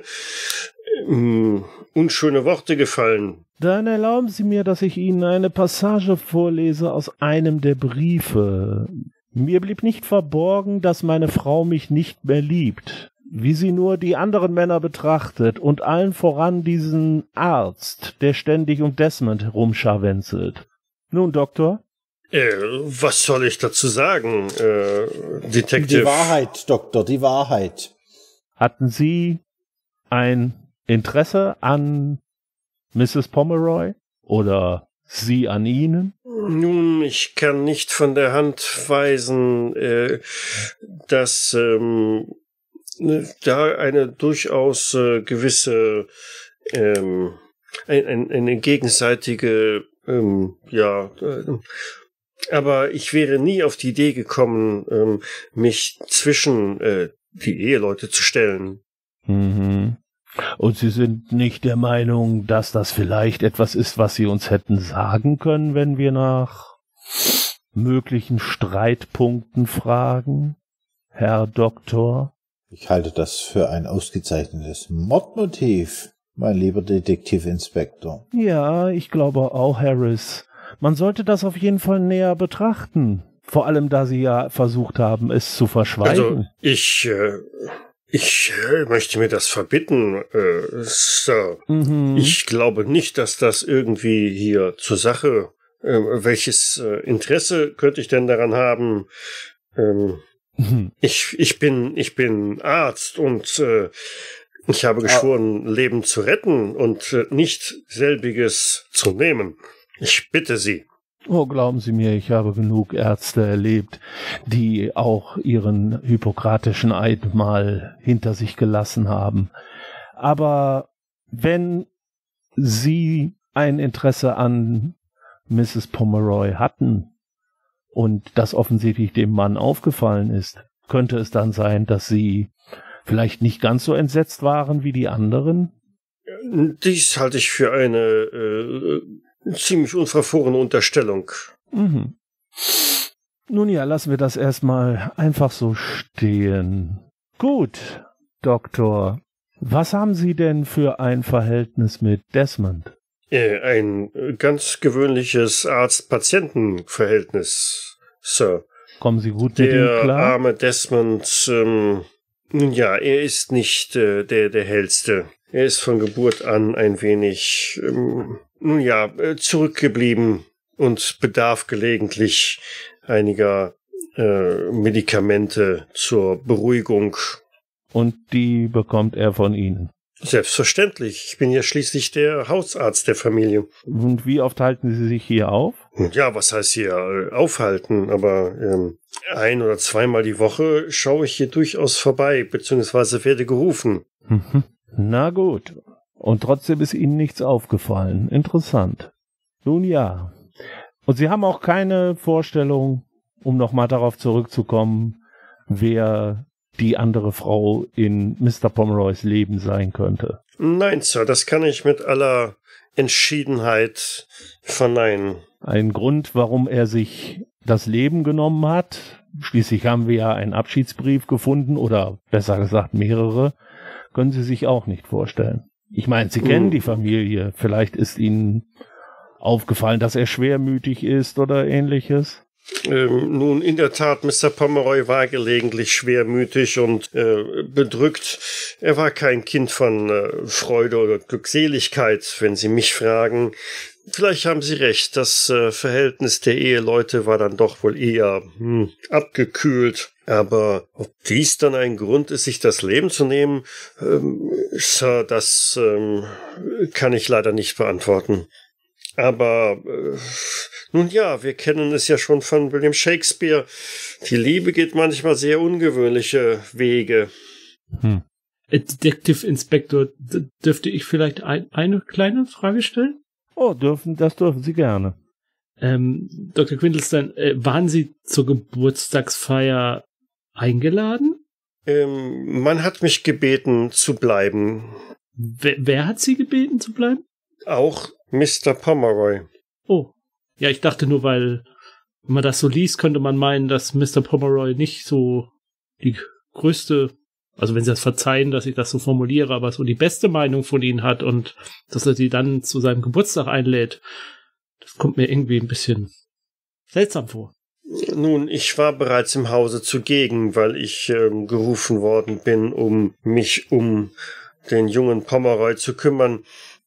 ähm, unschöne Worte gefallen. Dann erlauben Sie mir, dass ich Ihnen eine Passage vorlese aus einem der Briefe. Mir blieb nicht verborgen, dass meine Frau mich nicht mehr liebt, wie sie nur die anderen Männer betrachtet und allen voran diesen Arzt, der ständig um Desmond herumscharwenzelt. Nun, Doktor? Äh, was soll ich dazu sagen, äh, Detective? Die Wahrheit, Doktor, die Wahrheit. Hatten Sie ein Interesse an Misses Pomeroy oder Sie an Ihnen? Nun, ich kann nicht von der Hand weisen, äh, dass ähm, da eine durchaus äh, gewisse, ähm, ein, ein, eine gegenseitige, ähm, ja, äh, aber ich wäre nie auf die Idee gekommen, ähm, mich zwischen äh, die Eheleute zu stellen. Mhm. Und Sie sind nicht der Meinung, dass das vielleicht etwas ist, was Sie uns hätten sagen können, wenn wir nach möglichen Streitpunkten fragen, Herr Doktor? Ich halte das für ein ausgezeichnetes Mordmotiv, mein lieber Detektivinspektor. Ja, ich glaube auch, Harris. Man sollte das auf jeden Fall näher betrachten. Vor allem, da Sie ja versucht haben, es zu verschweigen. Also, ich, äh, ich äh, möchte mir das verbitten, äh, Sir. Mhm. Ich glaube nicht, dass das irgendwie hier zur Sache, äh, welches äh, Interesse könnte ich denn daran haben? Ähm, Mhm. ich, ich bin, ich bin Arzt und äh, ich habe geschworen, Leben zu retten und äh, nicht selbiges zu nehmen. Ich bitte Sie. Oh, glauben Sie mir, ich habe genug Ärzte erlebt, die auch ihren hippokratischen Eid mal hinter sich gelassen haben. Aber wenn Sie ein Interesse an Misses Pomeroy hatten und das offensichtlich dem Mann aufgefallen ist, könnte es dann sein, dass Sie vielleicht nicht ganz so entsetzt waren wie die anderen? Dies halte ich für eine äh, ziemlich unverfrorene Unterstellung. Mhm. Nun ja, lassen wir das erstmal einfach so stehen. Gut, Doktor, was haben Sie denn für ein Verhältnis mit Desmond? Äh, ein ganz gewöhnliches Arzt-Patienten-Verhältnis, Sir. Kommen Sie gut mit ihm Der klar? arme Desmond, ähm, nun ja, er ist nicht äh, der, der Hellste. Er ist von Geburt an ein wenig, ähm, nun ja, äh, zurückgeblieben und bedarf gelegentlich einiger äh, Medikamente zur Beruhigung. Und die bekommt er von Ihnen? Selbstverständlich. Ich bin ja schließlich der Hausarzt der Familie. Und wie oft halten Sie sich hier auf? Ja, was heißt hier äh, aufhalten? Aber ähm, ein- oder zweimal die Woche schaue ich hier durchaus vorbei, beziehungsweise werde gerufen. Mhm. Na gut. Und trotzdem ist Ihnen nichts aufgefallen. Interessant. Nun ja. Und Sie haben auch keine Vorstellung, um nochmal darauf zurückzukommen, wer die andere Frau in Mister Pomeroys Leben sein könnte. Nein, Sir, das kann ich mit aller Entschiedenheit verneinen. Ein Grund, warum er sich das Leben genommen hat. Schließlich haben wir ja einen Abschiedsbrief gefunden, oder besser gesagt mehrere. Können Sie sich auch nicht vorstellen. Ich meine, Sie kennen Hm. die Familie. Vielleicht ist Ihnen aufgefallen, dass er schwermütig ist oder ähnliches. Ähm, nun, in der Tat, Mister Pomeroy war gelegentlich schwermütig und äh, bedrückt. Er war kein Kind von äh, Freude oder Glückseligkeit, wenn Sie mich fragen. Vielleicht haben Sie recht, das äh, Verhältnis der Eheleute war dann doch wohl eher hm, abgekühlt. Aber ob dies dann ein Grund ist, sich das Leben zu nehmen, ähm, Sir, das ähm, kann ich leider nicht beantworten. Aber äh, nun ja, wir kennen es ja schon von William Shakespeare. Die Liebe geht manchmal sehr ungewöhnliche Wege. Hm. Detective Inspector, d- dürfte ich vielleicht ein, eine kleine Frage stellen? Oh, dürfen, das dürfen Sie gerne. Ähm, Doktor Quintelstein, äh, waren Sie zur Geburtstagsfeier eingeladen? Ähm, man hat mich gebeten zu bleiben. Wer, wer hat Sie gebeten zu bleiben? Auch Mister Pomeroy. Oh, ja, ich dachte nur, weil, wenn man das so liest, könnte man meinen, dass Mister Pomeroy nicht so die größte, also wenn Sie das verzeihen, dass ich das so formuliere, aber so die beste Meinung von Ihnen hat und dass er Sie dann zu seinem Geburtstag einlädt. Das kommt mir irgendwie ein bisschen seltsam vor. Nun, ich war bereits im Hause zugegen, weil ich ähm, gerufen worden bin, um mich um den jungen Pomeroy zu kümmern.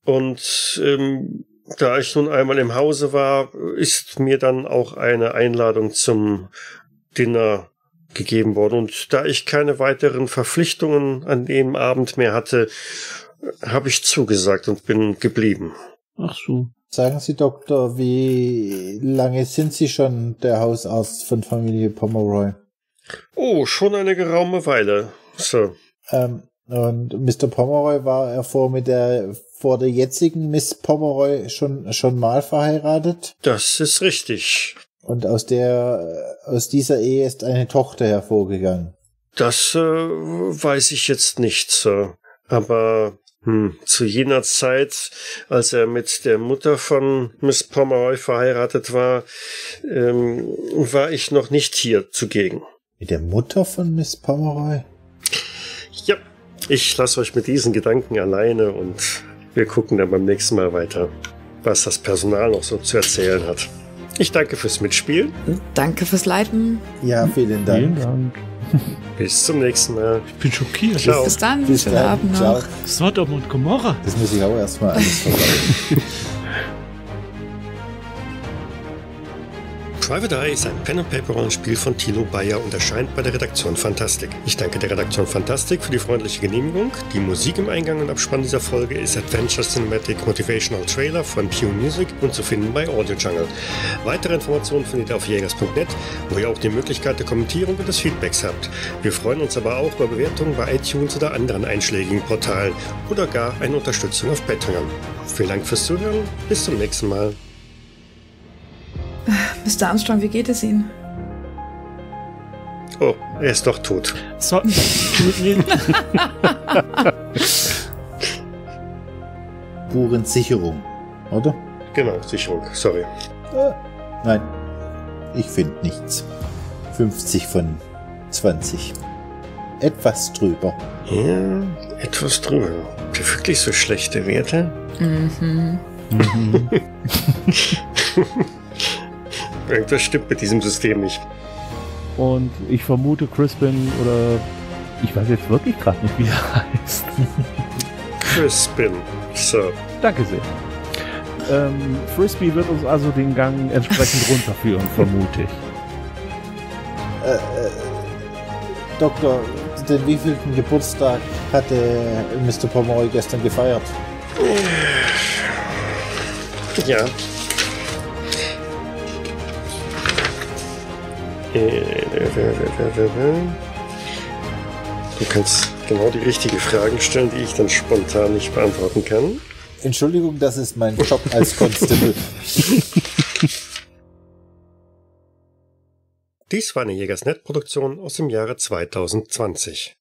Und ähm, da ich nun einmal im Hause war, ist mir dann auch eine Einladung zum Dinner gegeben worden. Und da ich keine weiteren Verpflichtungen an dem Abend mehr hatte, habe ich zugesagt und bin geblieben. Ach so. Sagen Sie, Doktor, wie lange sind Sie schon der Hausarzt von Familie Pomeroy? Oh, schon eine geraume Weile, Sir. Ähm, und Mister Pomeroy war er vor mit der vor der jetzigen Miss Pomeroy schon schon mal verheiratet? Das ist richtig. Und aus der aus dieser Ehe ist eine Tochter hervorgegangen. Das äh, weiß ich jetzt nicht, Sir. Aber hm, zu jener Zeit, als er mit der Mutter von Miss Pomeroy verheiratet war, ähm, war ich noch nicht hier zugegen. Mit der Mutter von Miss Pomeroy? Ja, ich lasse euch mit diesen Gedanken alleine und wir gucken dann beim nächsten Mal weiter, was das Personal noch so zu erzählen hat. Ich danke fürs Mitspielen. Danke fürs Leiten. Ja, vielen Dank. Vielen Dank. Bis zum nächsten Mal. Ich bin schockiert. Ciao. Bis dann. Bis Schönen dann. Abend noch. Ciao. Sodom und Gomorra. Das muss ich auch erstmal alles verraten. Private Eye ist ein Pen-and-Paper-Rollenspiel von Thilo Bayer und erscheint bei der Redaktion Fantastik. Ich danke der Redaktion Fantastik für die freundliche Genehmigung. Die Musik im Eingang und Abspann dieser Folge ist Adventure Cinematic Motivational Trailer von Pew Music und zu finden bei Audio Jungle. Weitere Informationen findet ihr auf jägers punkt net, wo ihr auch die Möglichkeit der Kommentierung und des Feedbacks habt. Wir freuen uns aber auch über Bewertungen bei iTunes oder anderen einschlägigen Portalen oder gar eine Unterstützung auf Patreon. Vielen Dank fürs Zuhören. Bis zum nächsten Mal. Mister Armstrong, wie geht es Ihnen? Oh, er ist doch tot. So, Spurensicherung, oder? Genau, Sicherung. Sorry. Äh, nein, ich finde nichts. fünfzig von zwanzig. Etwas drüber. Ja, etwas drüber. Habt ihr wirklich so schlechte Werte? Mhm. Mhm. Irgendwas stimmt mit diesem System nicht. Und ich vermute Crispin oder ich weiß jetzt wirklich gerade nicht, wie er heißt. Crispin. So. Danke sehr. Ähm, Frisbee wird uns also den Gang entsprechend runterführen, vermute ich. Äh, äh, Doktor, den wievielten Geburtstag hatte Mister Pomeroy gestern gefeiert? Ja. Du kannst genau die richtigen Fragen stellen, die ich dann spontan nicht beantworten kann. Entschuldigung, das ist mein Job als Constable. Dies war eine Jägersnet-Produktion aus dem Jahre zweitausendzwanzig.